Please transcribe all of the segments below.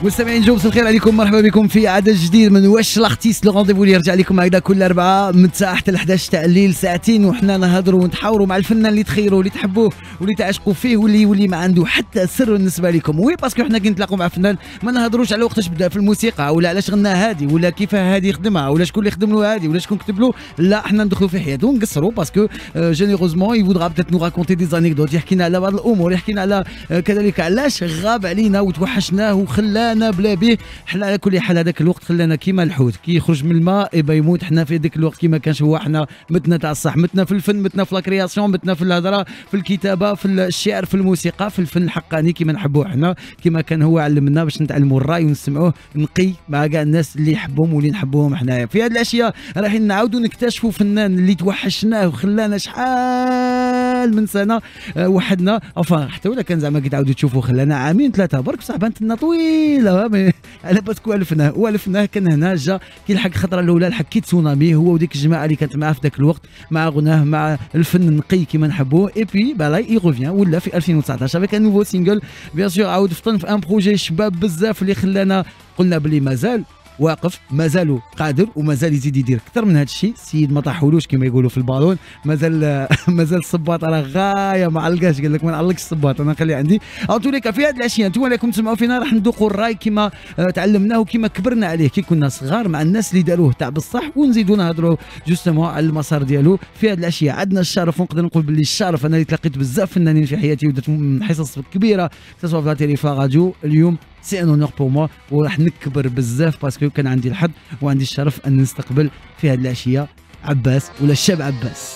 مستمعين جو، مساء الخير عليكم، مرحبا بكم في عدد جديد من واش لاختيس لو رونديفو اللي يرجع لكم هكذا كل اربعاء من الساعه حتى ل 11 تاع الليل، ساعتين وحنا نهضروا ونتحاوروا مع الفنان اللي تخيروه واللي تحبوه واللي تعشقوا فيه واللي يولي ما عنده حتى سر بالنسبه لكم. وي باسكو حنا كي نتلاقوا مع فنان ما نهضروش على وقتاش بدا في الموسيقى ولا علاش غنى هادي ولا كيفاه هادي يخدمها ولا شكون اللي خدم له هادي ولا شكون كتب له، لا حنا ندخلوا في حياته ونقصروا باسكو جينيروزمون يفودغا بتات نو راكونتي دي زانيكدوت، يحكينا على بعض الامور، يحكينا على كذلك علاش غاب علينا وتوحشناه وخلانا بلا بيه. حنا على كل حال هذاك الوقت خلانا كيما الحوت كي يخرج من الماء يبا يموت، حنا في ذاك الوقت كيما كانش هو، حنا متنا تاع الصح، متنا في الفن، متنا في لاكرياسيون، متنا في الهضره، في الكتابه، في الشعر، في الموسيقى، في الفن الحقاني كيما نحبوه حنا، كيما كان هو علمنا باش نتعلموا الراي ونسمعوه نقي مع كاع الناس اللي يحبهم واللي نحبوهم حنايا. في هذه الاشياء رايحين نعاودوا نكتشفوا فنان اللي توحشناه وخلانا شحال من سنه وحدنا، حتى ولا كان زعما كي تعاودوا تشوفوا خلانا عامين ثلاثه برك بصح بانت لنا طويله على باسكو والفناه كان هنا جا كي لحق الخطره الاولى لحق كي تسونامي هو وديك الجماعه اللي كانت معاه في ذاك الوقت مع غناه مع الفن النقي كيما نحبوه. اي بي بالاي اي ريفيان ولا في 2019 افيك ان نوفو سينجل بيان سور، عاود فطن في ان بروجي شباب بزاف اللي خلانا قلنا بلي مازال واقف، مازالوا قادر ومازال يزيد يدير اكثر من هذا الشيء. السيد ما طاحولوش كما يقولوا في البالون، مازال الصباط راه غايه ما علقاش، قال لك ما نعلقش الصباط انا نخليه عندي. او توليك في هذه الاشياء انتم راكم تسمعوا فينا راح ندوقوا الراي كما تعلمناه وكما كبرنا عليه كي كنا صغار مع الناس اللي داروه تاع بصح، ونزيدوا نهضروا جوستومون على المسار ديالو في هذه الاشياء. عندنا الشرف ونقدر نقول باللي الشرف انا اللي تلاقيت بزاف فنانين في حياتي ودرت حصص كبيره سواء في لا تيلي راديو. اليوم سي ان اونور بور موا وراح نكبر بزاف باسكو كان عندي الحظ وعندي الشرف ان نستقبل في هذه الاشياء عباس ولا الشاب عباس.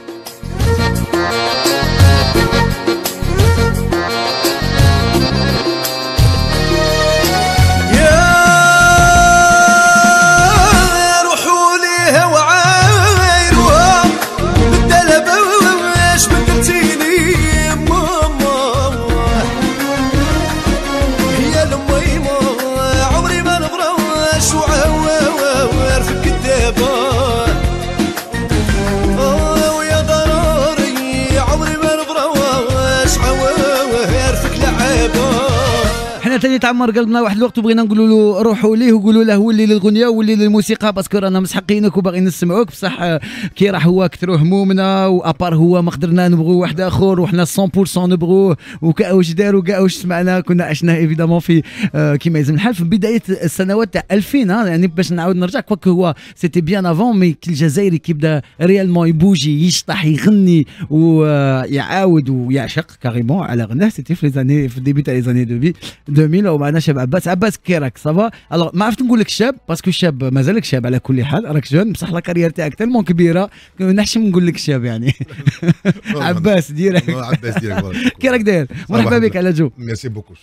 ثاني تعمر قلبنا واحد الوقت وبغينا نقولوا له روحوا ليه وقولوا له ولي للغنيه وولي للموسيقى باسكو رانا مسحقينك وباغيين نسمعوك، بصح كي راح هو كثروا همومنا وابار هو ما قدرنا نبغوا واحد اخر وحنا 100% نبغوه وكاع واش دار وكاع واش سمعنا كنا عشناه ايفيدامون في كيما يلزم الحال في بدايه السنوات تاع 2000 يعني باش نعاود نرجع كواك هو سيتي بيان افون مي كي الجزائري كيبدا ريالمون يبوجي يشطح يغني ويعاود ويعشق كاريمون على غناه سيتي في لي في الديبي تاع لي زاني 2000 ومعنا شاب عباس كي راك صافا. الوغ ما عرفت نقول لك شاب باسكو الشاب مازالك شاب على كل حال، راك جون بصح لا كارير تاعك تالمون كبيره نحشم نقول لك شاب يعني عباس ديريكت. عباس ديريكت كي راك داير؟ مرحبا بك على جو. ميرسي بوكو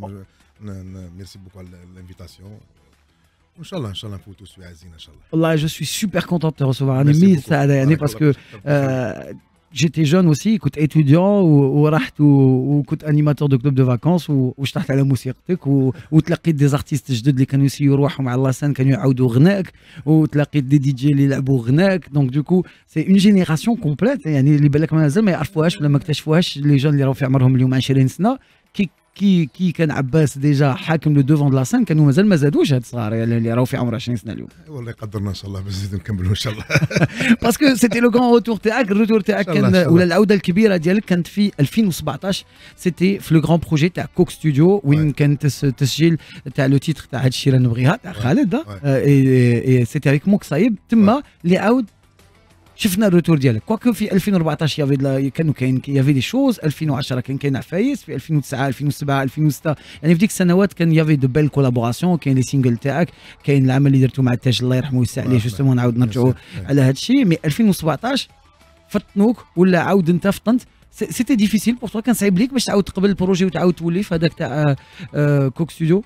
ميرسي بوكو على الانفيتاسيون وان شاء الله نفوتوا سويعه زينه ان شاء الله. والله جو سوي سوبر كونتون دو ريسيفوار انا ميز سعاده يعني باسكو جيتي جون اوسي كنت اتوديون ورحت وكنت انيماتور دو كلوب دو فاكونس وشطحت على موسيقتك وتلقيت دي زارتيست جدد اللي كانوا يسيو روحهم على لاسان كانوا يعاودوا غناك وتلقيت دي جي اللي يلعبوا غناك. دونك دوكو سي اون جينيراسيون كومبليت يعني اللي بالك مازال ما يعرفوهاش ولا ما اكتشفوهاش لي جون اللي راهو في عمرهم اليوم 20 سنه. كي كان عباس ديجا حاكم لو دوفون دو لا سان كانوا مازال ما زادوش هاد الصغار اللي راهو في عمر 20 سنه اليوم. والله يقدرنا ان شاء الله باش نزيدو نكملوا ان شاء الله. باسكو سيتي لو كون روتور تاعك، الروتور تاعك كان ولا العوده الكبيره ديالك كانت في 2017 سيتي في لو غران بروجي تاع كوك ستوديو وين كان تسجيل تاع لو تيتر تاع هاد الشيء اللي نبغيها تاع خالد سيتي افيك موك صايب تما اللي عاود شفنا الروتور ديالك. كواكو في 2014 كانوا كاين يافي دي شوز، 2010 كان عفايس، في 2009 2007 2006 يعني في ديك السنوات كان يافي دو بيل كولابوراسيون، كاين لي سينجل تاعك، كاين العمل اللي درتو مع التاج الله يرحمه ويسع عليه جوستومون نعاود نرجعوا على هذا الشيء. مي 2017 فطنوك ولا عاود انت فطنت سيتي ديفيسيل بور توا، كان صعيب ليك باش تعاود تقبل البروجي وتعاود تولي في هذاك تاع كوك ستوديو؟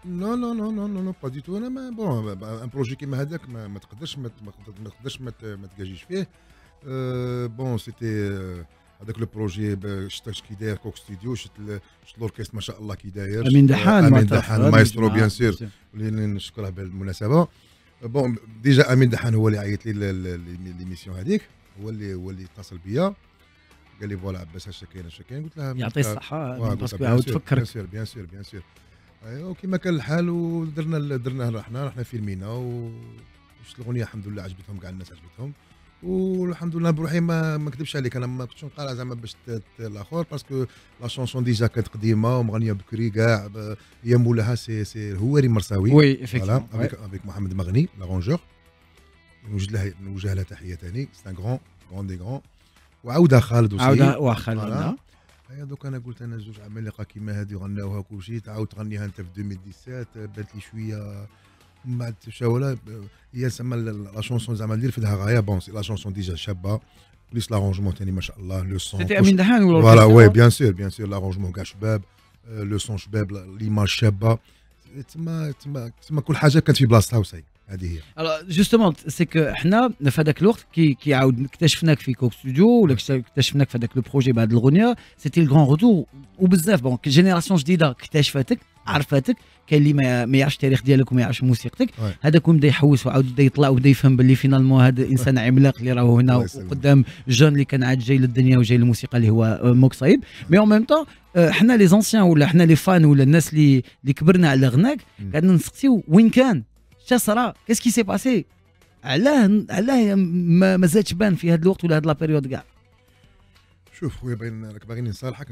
نو با دي تو. انا بون ان بروجي كيما هذاك ما تقدرش ما تكاجيش فيه. بون سيتي هذاك لو بروجي شفت كي داير كوك ستوديو، شفت لوركيست ما شاء الله كي داير، امين دحان مايسترو بيان سور اللي نشكره بالمناسبه. بون ديجا امين دحان هو اللي عيط لي ليميسيون هذيك، هو اللي اتصل بيا قال لي فوالا عباس هاش كاين قلت له يعطيه الصحه باسكو عاود تفكر بيان سور ايوا وكما كان الحال ودرنا رحنا فيلمينا وشت الاغنيه الحمد لله عجبتهم كاع الناس عجبتهم والحمد لله بروحي ما نكذبش عليك انا ما كنتش نقارع زعما باش الاخر باسكو لا شونسون ديجا كانت قديمه ومغنيه بكري كاع هي مولاها سي هواري مرساوي وي افيكتيفون افيك محمد مغني لارونجور نوجه له تحيه ثاني سي ان غران دي غران وعاودها خالد وسي عاودها خالد هيا دوك انا قلت انا زوج عمالقه كيما هذه غناوها كلشي تعاود تغنيها انت في 2017 بانت لي شويه من بعد تشاولا هي تسمى لا شونسون زعما اللي رفدها غايه بون سي لا شونسون ديجا شابه بليس لارونجمون ثاني ما شاء الله لو سون سيتي امين دهان ولا فوالا وي بيان سور لارونجمون كاع شباب لو سون شباب ليماج شابه تما كل حاجه كانت في بلاصتها وسي هذه هي. الوغ جوستومون سي كو حنا في هذاك الوقت كي عاود اكتشفناك في كوك ستوديو ولا اكتشفناك في هذاك لو بروجي بهذه الاغنيه سيتي الكرون روتور وبزاف بون جينيراسيون جديده اكتشفتك عرفتك كاين اللي ما يعرفش التاريخ ديالك وما يعرفش موسيقتك هذاك بدا يحوس وعاود بدا يطلع وبدا يفهم باللي فينالمون هذا انسان عملاق اللي راهو هنا وقدام جون اللي كان عاد جاي للدنيا وجاي للموسيقى اللي هو موك صايب مي اون ميم طون حنا لي زونسيان ولا حنا لي فان ولا الناس اللي كبرنا على غناك قعدنا نسقسيو وين كان شا صرا كيسكي سي باسي علاه ما زادش بان في هذا الوقت ولا هذا لا بيريود كاع. شوف خويا راك باغيني نصالحك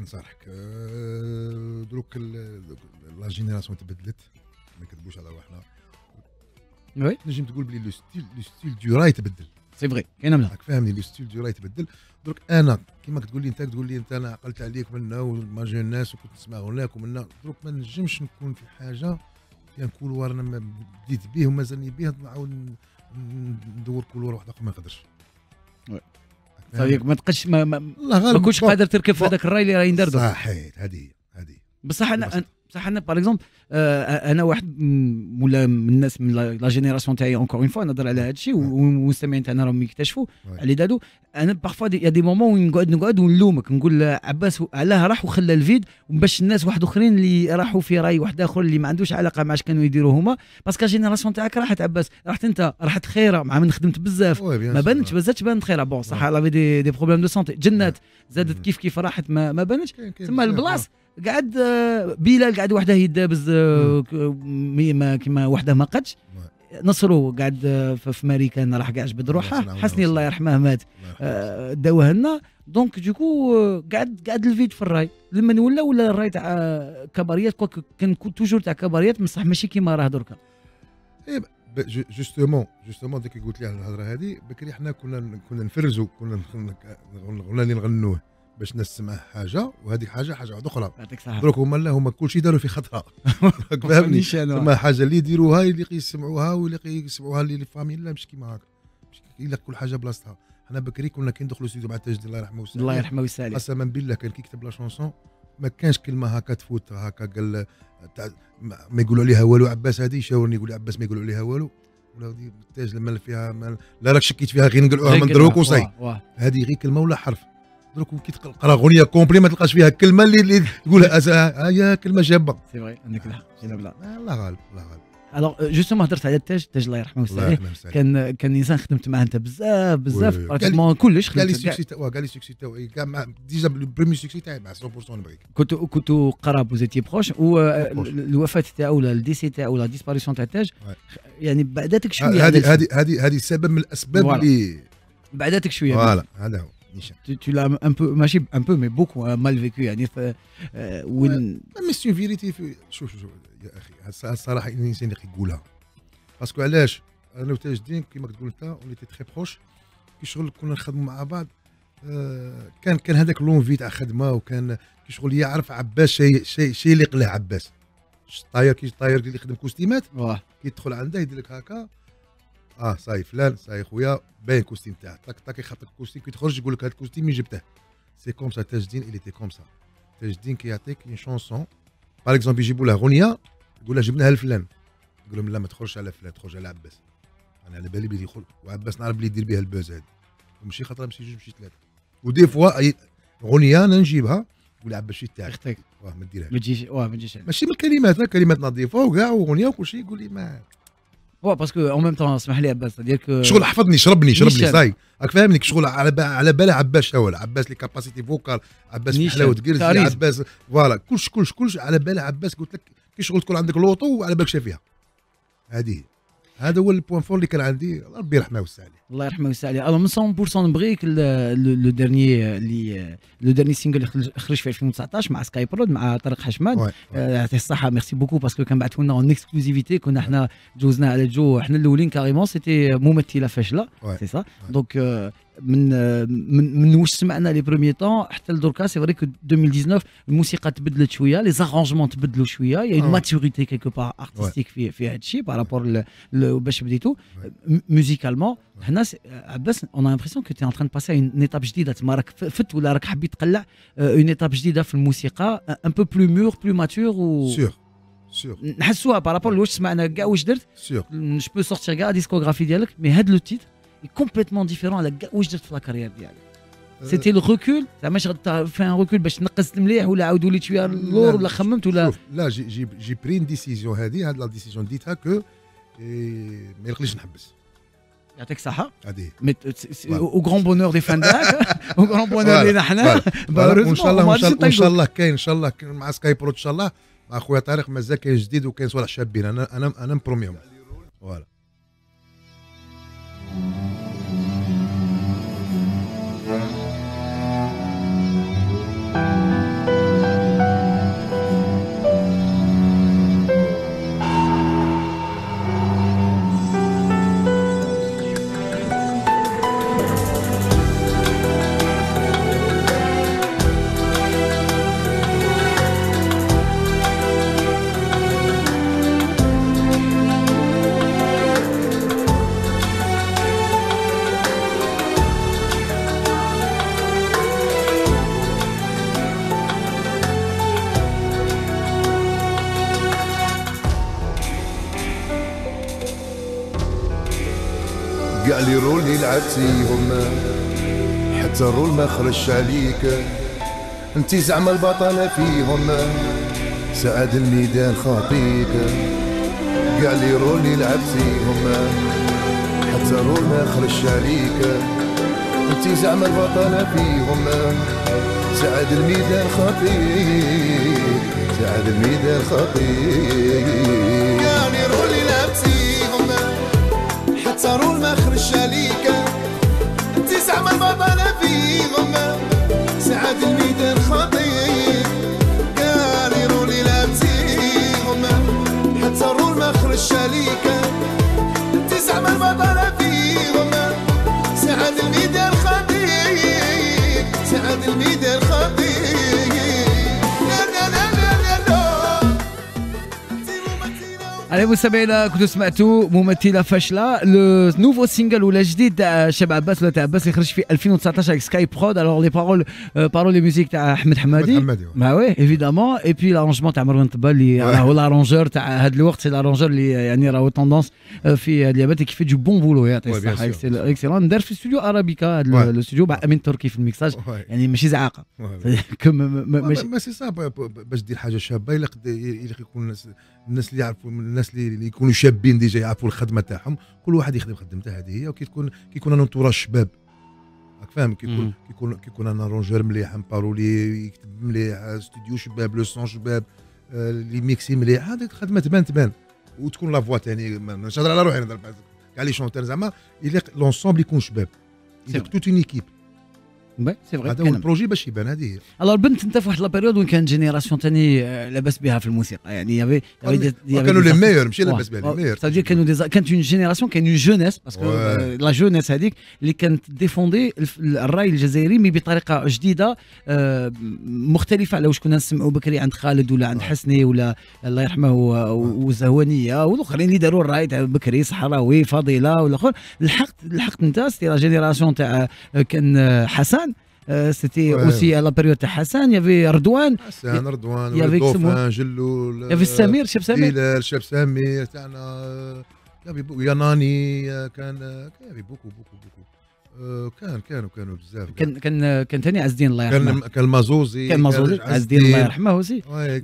دروك لا جينيراسيون تبدلت ما نكذبوش على روحنا وي نجم تقول بلي لو ستيل دو راي تبدل سي فغي كاينه منها راك فاهمني لو ستيل دو راي تبدل دروك انا كيما تقول لي انت تقول لي انت انا عقلت عليك منا وما جا الناس وكنت نسمع غناك ومنا دروك ما نجمش نكون في حاجه فيها كولوار انا ما بديت به ومازالني به نعاود ندور كولوار واحد اخر ما نقدرش صافي ما تبقاش ما كنتش قادر تركب في هذاك الراي اللي راهي ندردو صحيت هذه بصح انا باغ اكزومبل انا واحد ولا من الناس من لا جينيراسيون تاعي اونكور اون فوا نهضر على هذا الشيء والمستمعين تاعنا راهم يكتشفوا على دادو انا بارفوا يا دي مومون وين نقعد ونلومك نقول عباس علاه راح وخلى الفيد باش الناس واحد اخرين اللي راحوا في راي واحد اخر اللي ما عندوش علاقه مع اش كانوا يديروا هما باسكو جينيراسيون تاعك راحت عباس راحت انت راحت خيره مع من خدمت بزاف ما بانتش بزاتش بانت خيره بون صح لافي دي بروبليم دو سونتي جنات زادت كيف راحت ما بانتش تما البلاص قعد بلال قعد وحده يدابز كيما وحده ما قدش نصرو قعد في ماريكان راح قاعد جبد روحه حسني الله يرحمه مات داوه لنا دونك دوكو قعد الفيد في الراي لما ولا الراي تاع كباريات كان توجور تاع كباريات بصح ماشي كيما راه دركا. جوستومون ديك قلت لي على الهضره هذه بكري حنا كنا نفرزوا كنا اللي نغنوه باش الناس تسمع حاجه وهذيك حاجه واحده اخرى دروك هما كلشي داروا في خطره راك فاهمني ثم حاجه اللي يديروها اللي يسمعوها واللي يسمعوها اللي فامي لا مش كيما هكا الا كل حاجه بلاصتها. حنا بكري كنا كي ندخلوا الاستوديو مع تاجدين الله يرحمه ويسالي قسما بالله كان كي يكتب لا شونسون ما كانش كلمه هكا تفوت هكا قال ما يقولوا عليها والو عباس هذه يشاورني يقول لي عباس ما يقولوا عليها والو ولا تاج لما فيها لا راك شكيت فيها غير نقلعوها من دروك وصاي هذه غير كلمه ولا حرف دروك كي تقرا اغنيه كومبلي ما تلقاش فيها كلمه اللي تقولها هي كلمه شابه سي فري عندك الحق الله غالب الوغ جوستومون هضرت على التاج الله يرحمه ويساليه كان انسان خدمت معاه انت بزاف براتيكمون كلش كاع لي سوكسي كاع لي سوكسي تاعو كاع مع ديجا البريمي سوكسي تاعي مع 100% نبغيك كنتو قراب وزيتي بروش والوفاه تاعو ولا الديسي تاعو ولا ديسباريسيون تاع التاج يعني بعداتك شويه هذه سبب من الاسباب اللي بعداتك شويه فوالا هذا هو tu l'as un peu ماشي un peu mais beaucoup mal vécu يعني وين مي سي فيريتي شوف يا اخي الصراحه الانسان يقولها باسكو علاش انا وتاج الدين كيما تقول انت وليتي تري بروش كي شغل كنا نخدموا مع بعض كان هذاك لونفي تاع خدمه وكان كي شغل يعرف عباس شيء اللي يقلع عباس طاير اللي يخدم كوستيمات كي يدخل عنده يدير لك هكا صاي فلان صاي خويا باين كوستيم تاعك طاك يخطك الكوستيم كي تخرج يقول لك هذا الكوستيم من جبته سي كوم سا تاج الدين اللي تي كوم سا تاج الدين كي يعطيك اون شونسون باغ اكزومبل يجيبوا له اغنيه يقول له جبناها لفلان يقول لهم لا ما تخرجش على فلان تخرج على عباس انا على بالي بلي يدخل وعباس نعرف بلي يدير بها البوز هذه ومشي خطره مشي جوج مشي ثلاثه ودي فوا اغنيه انا نجيبها يقول عباس شي تاعك ما ديرهاش ما تجيش ماشي من كلمات نظيفه وكاع واغنيه وكل شيء يقول لي ما باسكو اون ميم طون اسمح لي عباس ديالك شغل حفظني شربني صاي راك فاهمني شغل على بالها عباس شاول عباس لي كاباسيتي فوكال عباس في حلاوه كرزي عباس فوالا كلش على بالها عباس قلت لك كي شغل تكون عندك لوطو وعلى بالك فيها. هذا هو البوان فور اللي كان عندي، ربي يرحمه ويوسع عليه. الله يرحمه ويوسع عليه. الو من 100% نبغيك لو ديرني سينجل اللي خرج في 2019 مع سكاي برود مع طارق حشمان، يعطيه الصحه. ميرسي بوكو باسكو كان بعثوا لنا اون اكسكلوزيفيتي، كنا احنا جوزنا على جو، احنا الاولين كاريمون سيتي ممثله فاشله سي سا. دونك من واش سمعنا لي بروميي طون حتى لدركا سي فري كو 2019 الموسيقى تبدلت شويه، لي زارونجمون تبدلوا شويه، يا اون ماتوريتي كيكو بار ارتستيك في هذا الشيء بارابور باش بديتو ميوزيكالمون. حنا عباس اون امبرسيون كو تي ان تران باسي اون ايتاب جديده، تما راك فت ولا راك حبيت تقلع اون ايتاب جديده في الموسيقى، ان بو بلو مور بلو ماتور و سور نحسوها بارابور لواش سمعنا كاع واش درت. جو بو سورتير كاع ديسكوغرافي ديالك، مي هاد لو تيتر كومبليتمون ديفيرون على كاع واش درت في لا كارير ديالك. سيتي لو ريكول، زعما واش في ان ريكول باش نقصت مليح ولا عاودوا لي شويه اللور ولا خممت ولا لا جي بري اون ديسيزيون هاد لا ديسيزيون ديتها كو ما يقليش نحبس. يعطيك الصحة. هذه او غران بونور دي فان داك، او غران بونور لينا حنا. وان شاء الله كاين ان شاء الله مع سكاي برو ان شاء الله مع خويا طارق مازال كاين جديد وكاين صوالح شابين. انا مبروميهم فوالا. كاع لي رول اللي لعبتيهم حتى الرول ما خرجش عليك، انتي زعما البطلة فيهم سعد الميدان خاطيك. كاع لي رول اللي لعبتيهم حتى الرول ما خرجش عليك، انتي زعما البطلة فيهم سعد الميدان خاطيك، سعد الميدان خاطيك. كاع لي رول اللي لعبتيهم حتى رول ما خرجش عليك، انتي زعما البطلة فيهم سعد الميدان خاطيك. كاع لي رول اللي لعبتيهم حتى رول ما خرجش عليك، انتي زعما البطلة فيهم سعد الميدان خاطيك، سعد الميدان خاطيك. على مستمعينا كنتوا سمعتوا ممثله فاشله، لو نوفو سينجل ولا جديد تاع شاب عباس ولا تاع عباس اللي خرج في 2019 avec سكاي برود. الوغ لي بارول لي ميوزيك تاع احمد حمادي، ما وي ايفيدامون، اي بي لارونجمون تاع مروان طبال اللي راهو لارونجور تاع هذا الوقت، سي لارونجور اللي يعني راهو توندونس في هذه اليابات كيف دو بون بولو. يعطيه الصحه، اكسلون. دار في استوديو ارابيكا، هذا الاستوديو مع امين تركي في الميكساج، يعني ماشي زعاقه ما سي صا باش دير حاجه شابه. الا يكون الناس اللي يعرفوا، الناس اللي يكونوا شابين ديجا يعرفوا الخدمه تاعهم، كل واحد يخدم خدمته هذه هي. وكي كيكون انا انتوراج شباب، راك فاهم، كيكون انا رونجور مليح، بارولي يكتب مليح، استوديو شباب، لو سون شباب، لي ميكسي مليح، هذه الخدمه تبان وتكون لا فوا ثاني. مش نهضر على روحي، نهضر كاع لي شونتور زعما لونسومبل يكون شباب، توت اون ايكيب. سي فري، هذا هو البروجي باش يبان. هذه الوغ البنت انت في واحد لا بيريود وين كانت جينيراسيون ثاني لاباس بها في الموسيقى، يعني يافي كانوا لي ميور، ماشي لاباس بها لي ميور. سادير كانت اون جينيراسيون، كان اون جونيس، باسكو لا جونيس هذيك اللي كانت ديفوندي الراي الجزائري مي بطريقه جديده مختلفه على واش كنا نسمعوا بكري عند خالد ولا عند حسني ولا الله يرحمه وزهوانيه والاخرين اللي داروا الراي تاع بكري، صحراوي، فضيله والاخر. لحقت انت سيتي لا جينيراسيون تاع كان حسن، سيتي اوسي على بيريود تاع حسن، يافي رضوان، دوفان، جلول، يافي السمير، شاب سمير، بلال، شاب سمير تاعنا، يافي ياناني، كان يافي بوكو كانوا بزاف. كان ثاني عز الدين الله يرحمه، كان المازوزي، عز الدين الله يرحمه اوسي.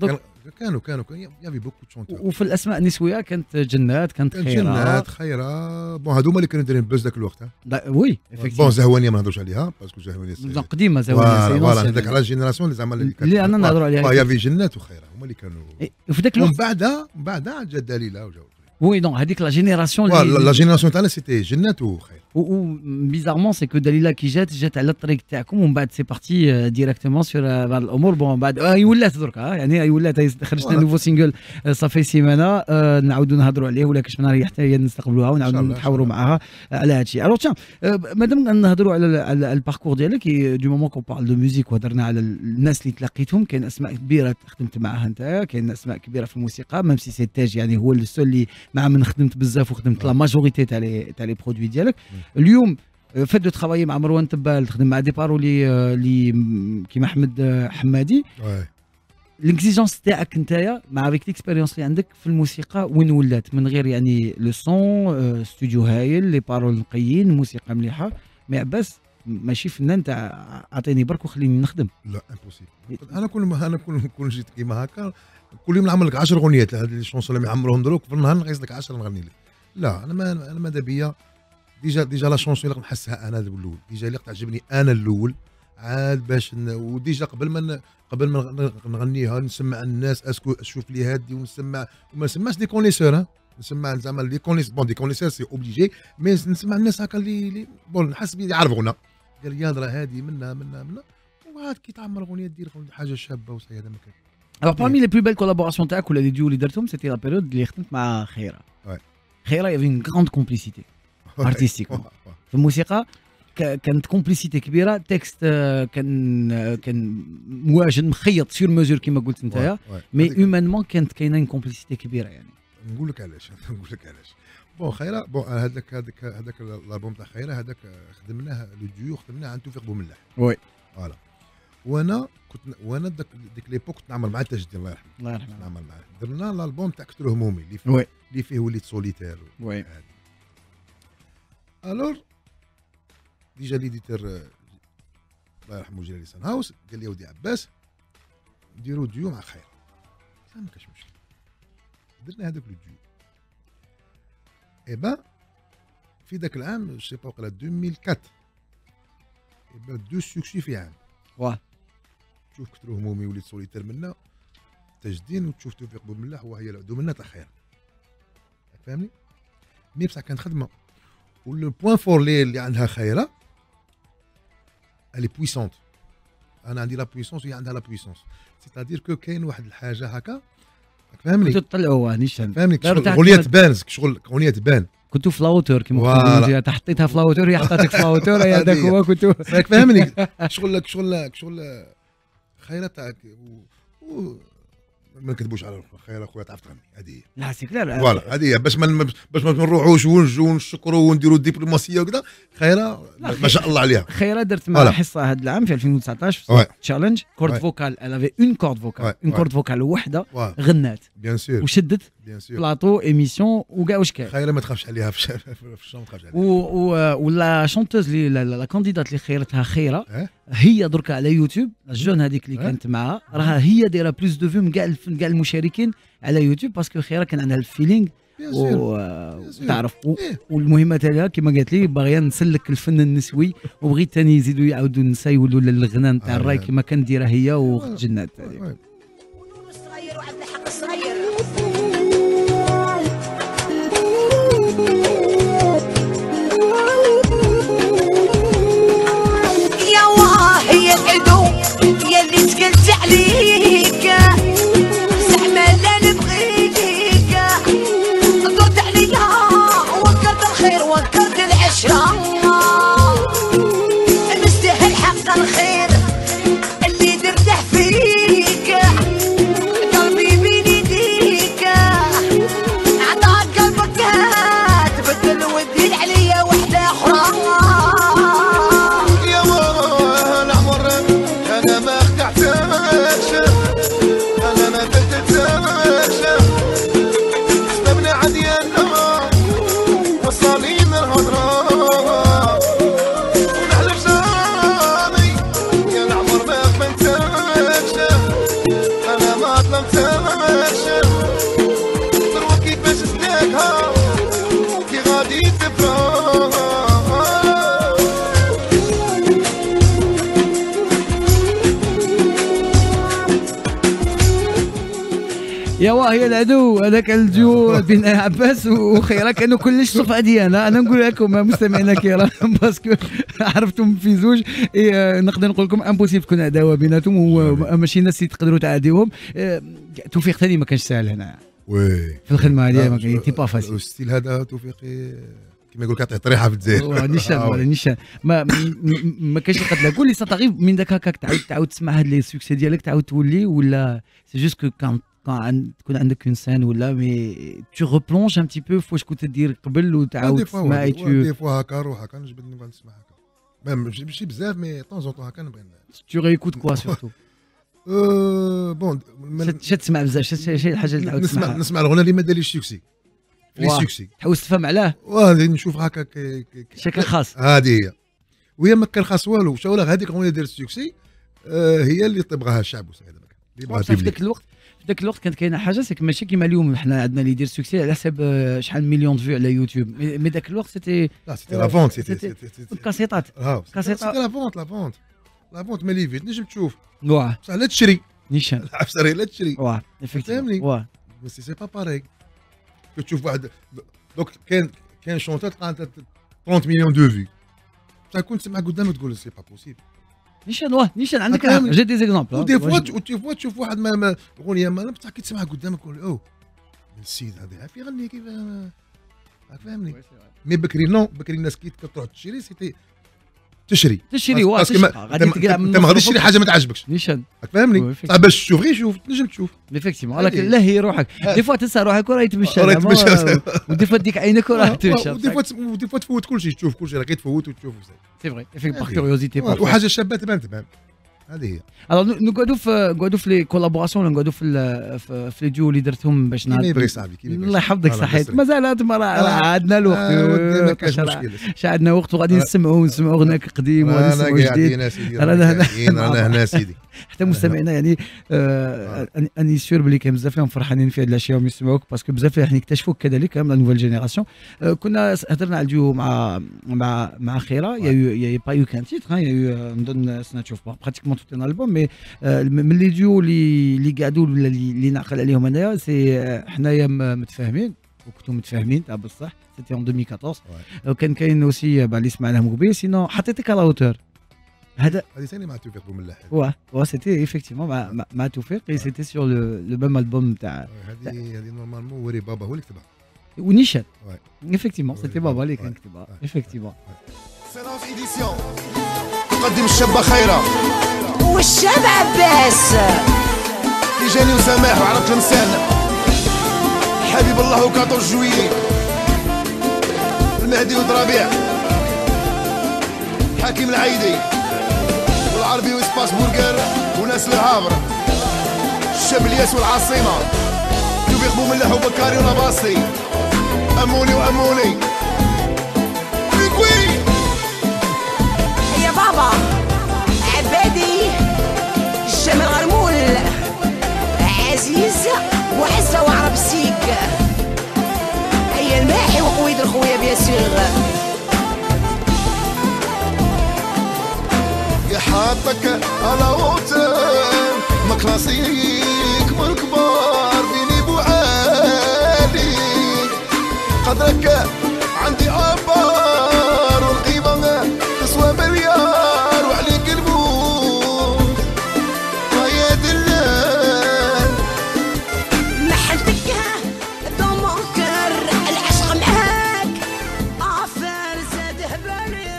كانوا يافي بوكو شونتور. وفي الاسماء النسويه كانت جنات، كانت خيره. جنات خيره بون هذوما اللي كانوا دايرين بوز ذاك الوقت. وي بون زهوانيه ما نهضروش عليها باسكو زهوانيه قديمه. زهوانيه فوالا هذاك على الجينيراسيون زعما اللي انا نهضروا عليها. يافي جنات وخيره هما اللي كانوا. وفي ذاك الوقت من بعدها جات دليله وجاو. وي دونك هذيك لا جينيراسيون لا جينيراسيون تاعنا سيتي جنات وخير. وبيزارمون سي كو دليله كي جات على الطريق تاعكم ومن بعد سي بارتي ديريكتومون سور بعض الامور. بون بعد هي ولات درك يعني هي ولات خرجنا نوفو سينجل صافي سيمانه نعاودوا نهضروا عليه ولا كاش من نهار حتى نستقبلوها ونعاودوا نتحاوروا معاها على هذا الشيء. الوغ تيان مادام نهضروا على الباركور ديالك دو مومون كون بارل دو ميوزيك وهضرنا على الناس اللي تلاقيتهم، كاين اسماء كبيره خدمت معاها انت، كاين اسماء كبيره في الموسيقى ميم سي تاج يعني هو السول اللي مع من خدمت بزاف وخدمت لا ماجوريتي تاع لي برودوي ديالك. اليوم فات دو ترافايي مع مروان تبال، تخدم مع دي بارولي كيما احمد حمادي. ليكزيجونس تاعك نتايا مع افيك ليكسبيريونس اللي عندك في الموسيقى وين ولات؟ من غير يعني لو سون ستوديو هايل، لي بارول نقيين، موسيقى مليحه، مي عباس ماشي فنان تاع اعطيني برك وخليني نخدم. لا امبوسيبل. انا كل جيت كيما هكا كل يوم نعمل لك 10 اغنيات هذه لي شونسون اللي يعمروهم دروك في النهار نقيس لك 10 نغني لك. لا انا ماذا بيا ديجا لا شونسون اللي نحسها انا الاول، ديجا اللي تعجبني انا الاول عاد باش وديجا قبل ما نغنيها نسمع الناس اسكو شوف لي هادي ونسمع وما نسمعش دي كونيسور. نسمع زعما لي كونيس بون دي كونيسور سي اوبليجي، مي نسمع الناس هكا اللي بون نحس بيه يعرفونا قال لي راه هادي منا وهاد كي تعمر اغنيه دير حاجه شابه وصاي هذا ما كان. Alors parmi les plus belles collaborations تاعك ولا لي ديو اللي درتهم c'était la période اللي خدمت مع خيره. خيره y avait une grande complicité artistique. في الموسيقى كانت كومبليسيتي كبيره، تكست كان مواجد مخيط سور ميزور كما قلت انت، مي هيومانمون كانت كاينه كومبليسيتي كبيره يعني. نقول لك علاش بون خيره بون هذاك الالبوم تاع خيره هذاك خدمناه لو ديو خدمناه عند توفيق بوملاح. وي فوالا وانا ديك ليبوك كنت نعمل مع تاج الدين الله يرحمه نعمل معاه. درنا الالبوم تاع كتر همومي اللي فيه وليت سوليتير. وي الور ديجا ليديتور الله يرحمه جلالي سان هاوس قال لي يا ودي عباس نديرو ديو مع خير. ما كاش مشكل، درنا هذاك لو ديو. ايبا في ذاك العام سي با وقيلا 2004 ايبا دو سوكسي في عام. واه تشوف كثرو همومي وليت سوليتير منا تجدين وتشوف توفيق بوملاح وهي العدو منا تاع خير. فاهمني؟ مي بصح كانت خدمه. ولو بوان فور اللي عندها خيره الي بويسونت. انا عندي لا بويسونس وهي عندها لا بويسونس، سيتادير كو كاين واحد الحاجه هكا فهمني. كنتو تطلعوها نيشان فهمني اغنيه تبان شغل اغنيه تبان. كنتو فلاوتور كيما قلت انت، حطيتها فلاوتور هي حطاتك فلاوتور هذاك هو كنتو فهمني. شغل خيره تاعك ما نكذبوش على خير اخويا تعرف تغني هذه. لا سي كلار فوالا هذه باش ما نروحوش ونجوا ونشكروا ونديروا الدبلوماسيه وكذا. خيره ما شاء الله عليها. خيره درت معها حصه هذا العام في 2019 في تشالنج كورد فوكال، الافي اون كورد فوكال، اون كورد فوكال وحده غنات بيان سور وشدت بلاطو ايميسيون وكاع واش كان. خيره ما تخافش عليها في الشام، ما تخافش عليها. ولا شونتوز اللي لا كانديدات اللي خيرتها خيره هي دركا على يوتيوب الجون هذيك اللي كانت معها راها هي دايره بلوس دو فيو من كاع المشاركين على يوتيوب باسكو خيره كان عندها الفيلينغ وتعرف. والمهمه تاعها كما قالت لي باغيه نسلك الفن النسوي وبغيت ثاني يزيدوا يعاودوا النساء يولوا للغنى نتاع الراي كما كان ديرها هي واخت جنات. صغير وعبد الحق الصغير يا واه هي العدو يا اللي تقلت عليك زعما لا نبغيك ضرت عليا وكرت الخير وكرت العشرة مستاهل حق الخير اللي درته فيك يا واه يا العدو هذاك الديو بين عباس وخيره كانوا كلش صفعه ديالنا. انا نقول لكم مستمعينا الكرام باسكو عرفتم في زوج نقدر نقول لكم امبوسيبل تكون عداوه بيناتهم وماشي ناس اللي تقدروا تعاديوهم. توفيق ثاني ما كانش ساهل هنا وي في الخدمه هذه ما كاين تي با فاسيل. الستيل هذا توفيقي كما يقول كيعطي طريحه في الجزائر. نيشان نيشان ما كاينش اللي قد قول لي صاطغيب من داك هكاك تعاود تسمع هاد لي سوكسي ديالك تعاود تولي ولا سي جوست كو كان تكون عندك اون سان ولا مي تو ريبلونج ان بتي بو فواش كنت دير قبل وتعاود تسمع دي فوا هكا نروح هكا نجبد نبغى نسمع هكا ماشي بزاف مي طون زون طون هكا نبغي تو ريكوت كوا سورتو. بون شات تسمع بزاف شي الحاجه اللي تعاود تسمعها. نسمع الغنى اللي ما داريش سوكسي لي سوكسي تحوس تفهم علاه نشوف هكا شكل خاص. هذه هي وهي ما كان خاص والو شاول هذيك الغنى دارت سوكسي هي اللي تبغاها الشعب وسعيد في ذاك الوقت كانت كاينه حاجه سيك ماشي كيما اليوم حنا عندنا اللي يدير سوكسي على حساب شحال مليون فيو على يوتيوب مي ذاك الوقت سيتي لا فونت سيتي كاسيطات لا فونت مالي فيت نجم تشوف واه بصح لا تشري نيشان العفسري لا تشري واه افكتيفمون واه بس سي با باري تشوف واحد دوك كان شونتات قالت 30 مليون دو في بصح كنت تسمع قدامك تقول سي با بوسيبل نيشان عندك جي دي زيكزامبل ودي فوا تشوف واحد ما اغنيه ما بصح كي تسمعها قدامك تقول اوه السيد هذا عارف يغني كيف فاهمني. مي بكري نو بكري الناس كي تروح تشري سيتي تشري غادي تقرا انت ما غاديش تشري حاجه ما تعجبكش نيشان فاهمني. باش تشوف غير شوف تنجم تشوف افكتيفمون ولكن لا هي روحك دي فوا تنسى روحك وراه يتمشى ودي فوا ديك عينك وراه تمشى ودي فوا تفوت كل شيء تشوف كل شيء راك تفوت وتشوف سي فري باغ كيوريوزيتي وحاجه شابه تبان هذه هي. الوغ نقعدوا في لي كولابوراسيون ولا نقعدوا في لي ديو اللي درتهم باش كيما صاحبي الله يحفظك صحيت مازال ما راه عندنا الوقت ما كاينش مشكل عندنا وقت وغادي نسمعوا غناك قديم وغادي نسمعوا جديد. رانا هنا سيدي حتى مستمعينا يعني اني سيور بلي كاين بزاف اللي فرحانين في هذه الاشياء ويسمعوك باسكو بزاف اللي يكتشفوك كذلك من لا نوفيل جينيراسيون. كنا هضرنا على الديو مع خيره يا با يو كان تيتر يا نظن نشوف براتيكمون توت ان البوم مي من لي ديو اللي قعدوا ولا اللي نعقل عليهم انايا سي حنايا متفاهمين وكنتو متفاهمين تاع بصح سيتي اون 2014 وكان كاين اوسي اللي سمعناهم قبيل سينو حطيتك على اوتور هذا ثاني مع توفيق بوملاح واه سيتي ايفيكتيفمون مع توفيق اي سيتي سور لو ميم البوم تاع هذه نورمالمون وري بابا هو اللي كتبها ونيشان ايفيكتيفمون سيتي بابا اللي كان كتبها ايفيكتيفمون. سنوات ايديسيون تقدم الشابه خيره والشاب عباس تيجاني وسماح وعرفت المسان حبيب الله وكاطور جويلي المهدي ودرابيع حكيم العايدي والعربي وسباس برجر وناس الهابر الشاب الياس والعاصمه توفيق بوملاح وبكاري ونباصي اموني واموني ويكوي يا بابا عبادي الجمال غرمول عزيز وعزة وعرب سيك هيا الماحي وقويد الخويا بياسير يا حاطك على وطن ما كلاسيك من الكبار بيني بوعالي قدرك عندي عبار والقيمة تسوى مليار وعليك الموت يا دلال محلتك ضمكر العشق معاك عفر زاد هبالي.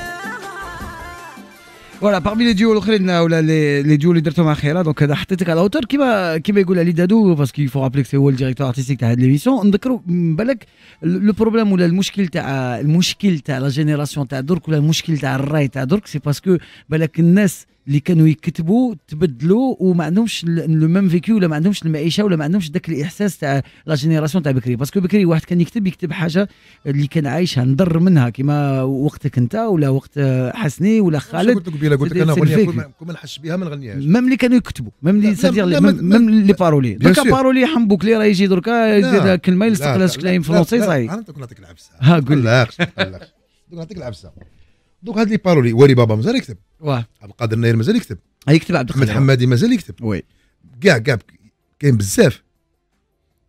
فوالا باغمي لي ديو الاخرين ولا لي ديو اللي درتهم مع خيره دونك هذا حطيتك على اوتور كيما يقول علي دادو باسكو يفو رابليك سي هو الديريكتور ارتستيك تاع هاد ليميسيون. نذكروا بالك لو بروبليم ولا المشكل تاع لا جينيراسيون تاع درك ولا المشكل تاع الراي تاع درك سي باسكو بالك الناس اللي كانوا يكتبوا تبدلوا وما عندهمش لو ميم فيكي ولا ما عندهمش المعيشه ولا ما عندهمش ذاك الاحساس تاع لا جينيراسيون تاع بكري. باسكو بكري واحد كان يكتب حاجه اللي كان عايشها نضر منها كيما وقتك انت ولا وقت حسني ولا خالد. قلت لك انا اغنيه كل ما نحس بها ما نغنيهاش ميم اللي كانوا يكتبوا ميم اللي سادير ميم لي بارولي دوكا بارولي حمبوك اللي راه يجي دركا يدير كلمه يلصق لها كلام فرونسي صاي. انا نعطيك العفسه ها قول لي نعطيك العفسه دوك هاد لي بارولي ولي بابا مازال يكتب واه عبد القادر الناير مازال يكتب يكتب عبد القادر محمد حمادي مازال يكتب وي كاع كاين بزاف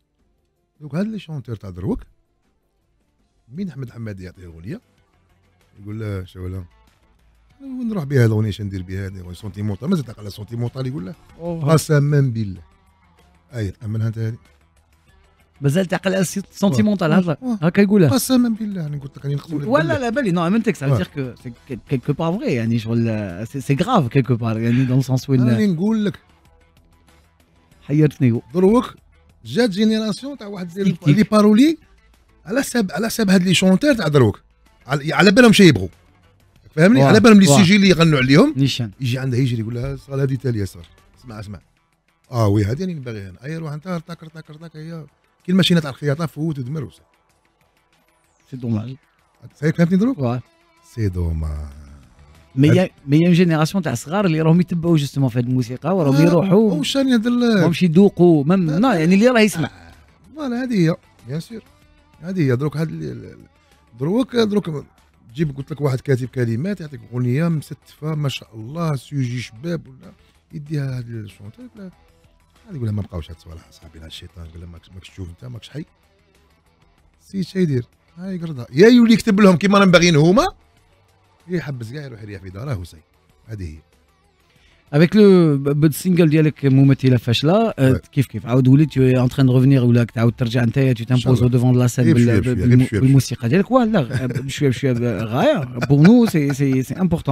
دوك هاد لي شونتور تاع دروك مين احمد حمادي يعطيه اغنيه يقول له شو وين نروح بها الاغنيه شندير ندير بها هذه سونتيمونتال مازال على سونتيمونتال يقول له قسما بالله اي امنها انت هذه مازال تعقل سونتيمونتال هكا يقولها قسما بالله انا قلت لك راني نقسم ولا لا بالي نو امنتك سا دير كو كيلكو بار فري يعني شغل سي غراف كيلكو بار يعني دون سونس وين راني نقول لك حيرتني دروك جات جينيراسيون تاع واحد لي بارولي على حساب هاد لي شونتور تاع دروك على بالهم شي يبغوا فهمني على بالهم لي سيجي اللي يغنوا عليهم نيشان يجي عنده يجري يقول لها صال هذه تاليه صار اسمع وي هذه راني باغيها انا اي روح انت تاكر هي كي الماشينه تاع الخياطه فوت ودمر وصل سي دوماج صحيح فهمتني دروك سي دوماج مي اون جينيراسيون تاع صغار اللي راهم يتبعوا جوستومون في هذه الموسيقى وراهم يروحوا واش راني نهضر لك ماهمش يذوقوا يعني اللي راه يسمع فوالا هذه هي بيان سور هذه هي دروك دروك تجيب قلت لك واحد كاتب كلمات يعطيك اغنيه مستفه ما شاء الله سوجي شباب ولا يديها هذه الشونتور هذه يقول لها ما بقاوش هاد الصوالح صاحبي الشيطان يقول لها ماكش تشوف انت ماكش حي سي شي يدير هاي قرضها يا يولي يكتب لهم كيما راهم باغيين هما يحبس كاع يروح يريح في داره وسي هذه هي افيك لو بالسينجل ديالك ممثله فاشله كيف عاود وليت تو ان ترين ريفونير ولا تعاود ترجع نتايا تو تامبوز او ديفون دو لا سين بالموسيقى ديالك ولا بشويه غايه بور نو سي امبورطون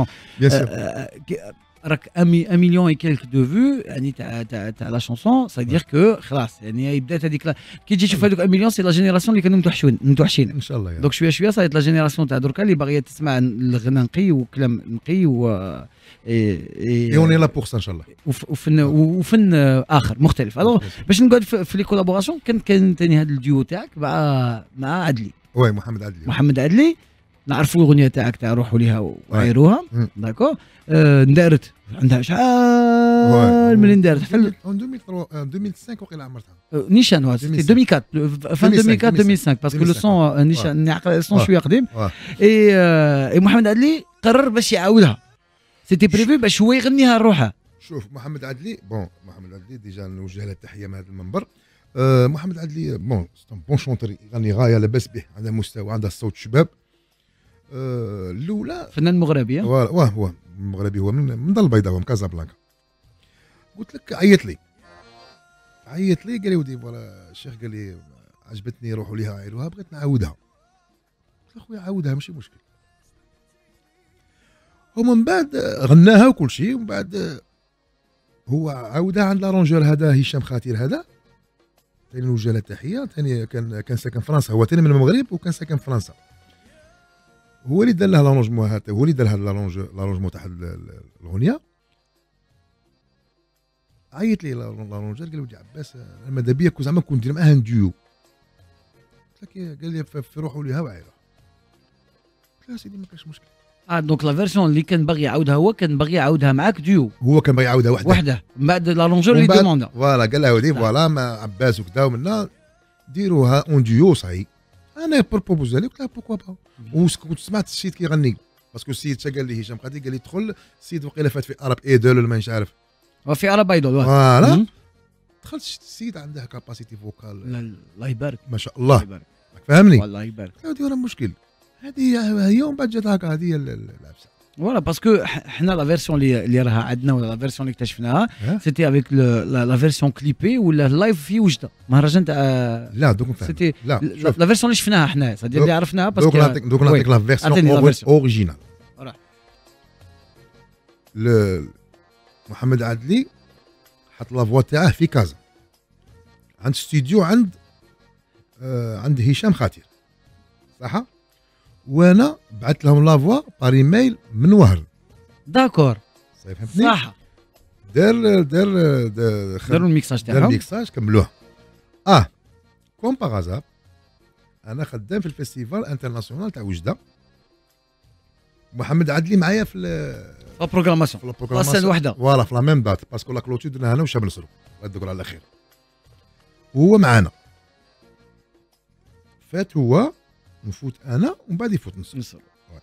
راك 1 مليون اي كيلك دو فيو يعني تاع لا شونسون سا دير كو خلاص يعني بدات هذيك كي تجي تشوف هذوك 1 مليون سي لا جينيراسيون اللي كانوا متوحشين ان شاء الله يعني. دونك شويه صايت لا جينيراسيون تاع دركا اللي باغيه تسمع الغنى نقي وكلام نقي و اي اوني لا بور سا ان شاء الله وفن اخر مختلف الوغ باش نقعد في لي كولابوراسيون كان ثاني هذا الديو تاعك مع عدلي وي محمد عدلي نعرفوا الاغنيه تاعك تاع روحوا ليها وعيروها داكور ندارت عندها شحال من ندارت حل 2005 وقيلا عمرتها نيشان سي 2004 فان 2004 2005 باسكو لو سون نيشان نعقل سون شويه قديم اي محمد عدلي قرر باش يعاودها سيتي بريفي باش هو يغنيها لروحه شوف محمد عدلي ديجا نوجه له التحيه من هذا المنبر محمد عدلي بون شونتر يغني غايه لاباس به عنده مستوى عنده صوت شباب الاولى فنان مغربي هو مغربي هو من دار البيضاء هو من كازابلانكا قلت لك عيط لي قال لي ودي فوالا الشيخ قال لي عجبتني روحوا ليها عيروها بغيت نعاودها قلت له خويا عاودها ماشي مشكل ومن بعد غناها وكل شيء ومن بعد هو عاودها عند لارونجور هذا هشام خاتير هذا ثاني نوجه له التحيه ثاني كان ساكن فرنسا هو ثاني من المغرب وكان ساكن فرنسا هو اللي دار له لارونجمون هذا هو اللي دار هذا لارونجمون تاع الاغنيه عيط لي لارونجور قال لي ودي عباس انا ماذا بيا كون زعما كون ندير معاه ديو قلت لك قال لي في روحوا ليها وعيرها قلت له سيدي ما كاش مشكل دونك لا فيرسيون اللي كان باغي يعاودها هو كان باغي يعاودها معاك ديو هو كان باغي يعاودها وحده من بعد لارونجور اللي دوموندا فوالا قال له ودي فوالا مع عباس وكذا ومنا ديروها اون ديو صحيح انا بروبوزا لي قلت له بوكوا با وكنت سمعت السيد كيغني باسكو السيد قال لي هشام قادي قال لي دخل السيد وقيله فات في ارب ايدول ولا مانيش عارف وفي ارب ايدول فوالا دخلت السيد عنده كاباسيتي فوكال الله يبارك ما شاء الله فهمني والله يبارك هذه ولا مشكل هذه هي ومن بعد جات هكا هذه العبسه فوالا باسكو حنا لا فيرسيون اللي راها عندنا ولا لا فيرسيون اللي اكتشفناها سيتي افيك لا فيرسيون كليبي ولا لايف في وجده مهرجان تاع لا دوك نفهم سيتي لا لا فيرسيون اللي شفناها حنا سادير اللي عرفناها باسكو دوك نعطيك لا فيرسيون اوريجينال محمد عدلي حط لا فوا تاعه في كازا عند ستوديو عند هشام خاتير صح وانا بعثت لهم لا فوا بار ايميل من وهر داكور فهمتني صح داروا الميكساج تاعهم داروا الميكساج كملوه كوم باغازار انا خدام في الفيستيفال انترناسيونال تاع وجده محمد عدلي معايا في لا بروغراماسيون باسين وحده فوالا في لا ميم دات باسكو لا كلوتور درناها انا وشاب نصرو الله يذكر على خير وهو معانا فات هو نفوت انا ومن بعد يفوت نصر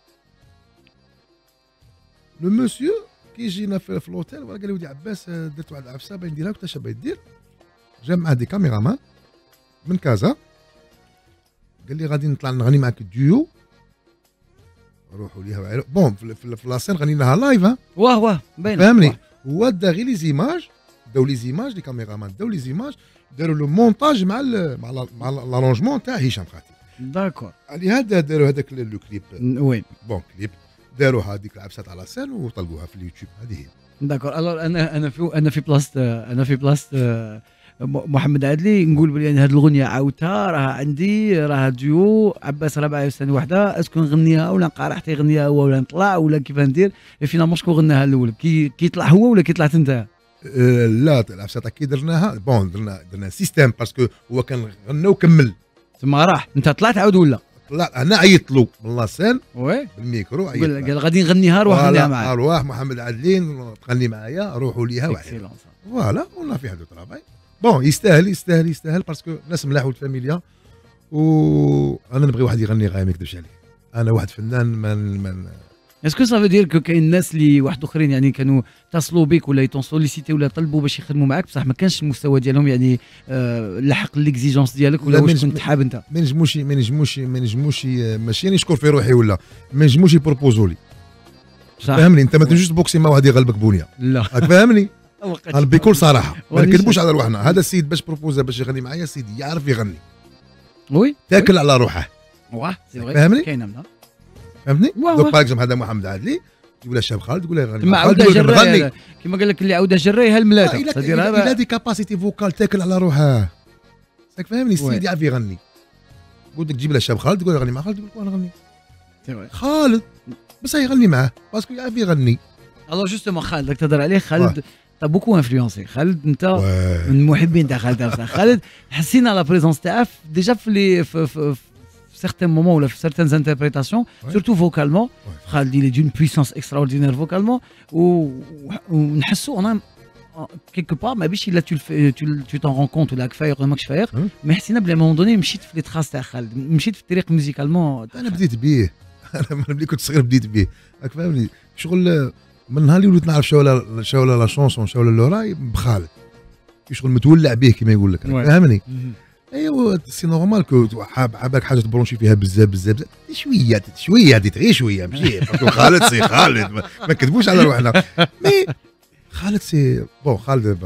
لو مسيو كي جينا في لوتيل قال لي ودي عباس درت واحد العفسه باغي نديرها قلت اش باغي دير جا معاه دي كاميرا مان من كازا قال لي غادي نطلع نغني معك ديو، روحوا ليها وعيروا بون في لاسين غنيناها لايف واه باين فهمني. هو دا غير لي زيماج، داو لي زيماج، لي كاميرامان داو لي زيماج، داروا لو مونتاج مع لارونجمون تاع هشام خاتم. داكور. لهذا داروا هذاك لو كليب. وين بون كليب داروا هذيك العبسات على سين وطلقوها في اليوتيوب. هذه هي. داكور. الوغ انا في بلاصه محمد عدلي نقول بلي انا هذه الاغنيه عاودتها راها عندي، راها ديو عباس راه معايا ثاني وحده، اسكو نغنيها ولا نقرا حتى يغنيها هو ولا نطلع ولا كيف ندير؟ فينالمون شكون غناها الاول؟ كي يطلع هو ولا كي طلعت انت؟ لا العبسات كي درناها بون درنا سيستيم باسكو هو كان غنى وكمل تما راح انت طلعت عاود ولا؟ طلع انا عيطت له من لاسين وي بالميكرو، قال غادي نغنيها روح غنيها معايا. ارواح محمد عدلين تغني معايا، روحوا ليها وعيروا. فوالا ولا في حد ترافاي بون يستاهل باسكو ناس ملاح والفاميليا، وانا نبغي واحد يغني غاية ما يكذبش عليك. انا واحد فنان من اسكو صافي دير كو كاين ناس اللي واحد اخرين يعني كانوا اتصلوا بك ولا يتون سوليسيتي ولا طلبوا باش يخدموا معاك بصح ما كانش المستوى ديالهم يعني لحق ليكزيجونس ديالك ولا واش كنت حاب انت؟ ما نجموش ماشي نشكر في روحي ولا ما نجموش يبروبوزوا لي. فهمني انت ما تنجمش تبوكسي مع واحد يغلبك بونيه. لا فهمني بكل صراحه ما نكذبوش على روحنا. هذا السيد باش بروبوزا باش يغني معايا، السيد يعرف يغني وي تاكل على روحه. واه سي فري فهمني كاينه منها فهمتني. دوك باغ اكزومبل هذا محمد عادلي يقول الشاب خالد يقول له يغني ما عاودها جراي كيما قال لك اللي عاودها جراي هالملاته صدير هذا الا دي كاباسيتي فوكال تاكل على روحه. فهمني السيد يعرف يغني. قلت لك جيب له الشاب خالد تقول يغني مع خالد، يقول انا نغني خالد بس يغني معاه باسكو يعرف يغني. الو جوستومون خالد راك تهضر عليه خالد تا بوكو انفلونسي. خالد انت من المحبين تاع خالد. خالد حسينا لا بريزونس تاعه ديجا في certains moments ou في certaines interprétations surtout vocalement. خالد il est d'une puissance extraordinaire vocalement ونحسوا انا quelque part ما بيش الا tu t'en rends compte ولا كفايه ولا ماكش فايق، ما حسينا بلي مون دوني مشيت في لي تراس تاع خالد، مشيت في الطريق ميوزيكالمون. انا بديت بيه انا ملي كنت صغير بديت بيه راك فاهمني. شغل من نهار اللي وليت نعرف شاولا لا شونسون شاولا لوراي بخالد شغل متولع به كما يقول لك فاهمني. ايوا سي نورمال كو عباك حاجه تبرونشي فيها بزاف شويه ديت غير شويه ماشي خالد سي خالد ما كذبوش على روحنا. مي خالد سي بون خالد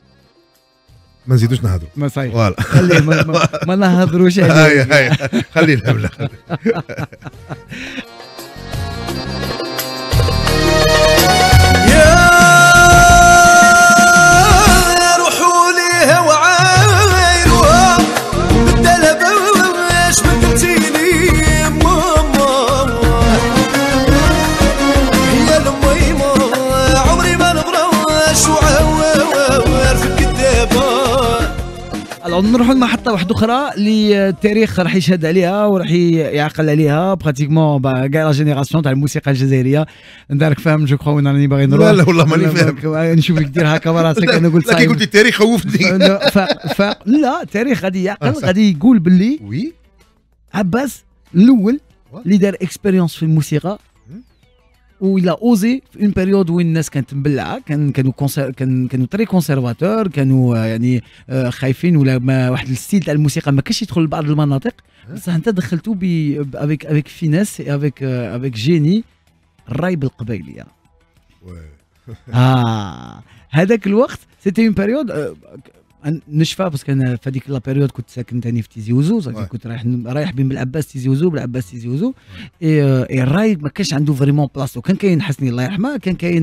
ما نزيدوش نهضروا ما صحيح فوالا خليه ما نهضروش عليه. هاي خلينا بلا نروحوا لمحطة واحدة أخرى اللي التاريخ راح يشهد عليها وراح يعقل عليها براتيكمون كاع لا جينيراسيون تاع الموسيقى الجزائرية. دارك فاهم جو كخوا وين راني باغي نروح؟ لا والله ماني فاهم. نشوفك دير هكا براسك. انا قلت لكن قلت التاريخ خوفتني. لا التاريخ غادي يعقل غادي يقول باللي وي عباس الأول اللي دار اكسبيريونس في الموسيقى وإلا اوزي في اون بيريود وين الناس كانت مبلعه، كانوا تري كونسيرفاتور، كانوا يعني خايفين ولا ما واحد الستيل تاع الموسيقى ما كانش يدخل لبعض المناطق، بصح انت دخلتو افيك فيناس افيك جيني الراي بالقبايليه. هذاك الوقت سيتي اون بيريود نشفى باسكو انا في هذيك لا بيريود كنت ساكن ثاني في تيزي وزو، كنت رايح بين بالعباس تيزي وزو بالعباس تيزي وزو. الراي ما كانش عنده فريمون بلاصتو. كان كاين حسني الله يرحمه،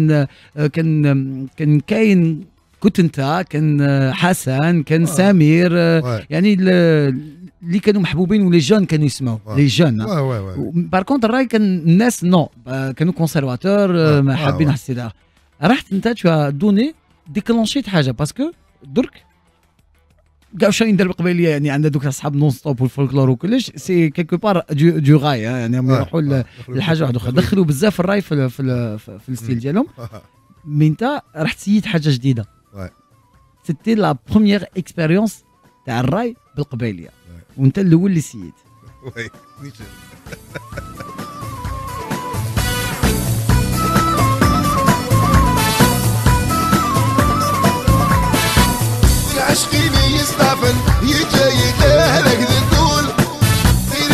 كان كاين كنت انت، كان حسن، كان سمير، يعني اللي كانوا محبوبين ولي جون كانوا يسمعوا لي جون. بار كونت الراي كان الناس نو كانوا كونسيرفاتور ما حابين السيده. رحت انت تو دوني ديكلونشيت حاجه باسكو درك كاع واش ندير بالقبيليه، يعني عندنا دوك اصحاب نون ستوب والفولكلور وكلش سي كيكو بار دو غاي، يعني يروحوا لحاجه واحده اخرى. دخلوا بزاف الراي في الستيل ديالهم. مي انت رحت سيد حاجه جديده. سيتي لا بروميير اكسبيريونس تاع الراي بالقبيليه وانت الاول اللي سيد. عشقيني يستعفن يجي يدهلك تقول غير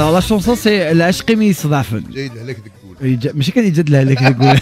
لا شونسون سي العشق ما يصدعفن. جاي لهلاك تقول. ماشي كان يجد لهلاك تقول.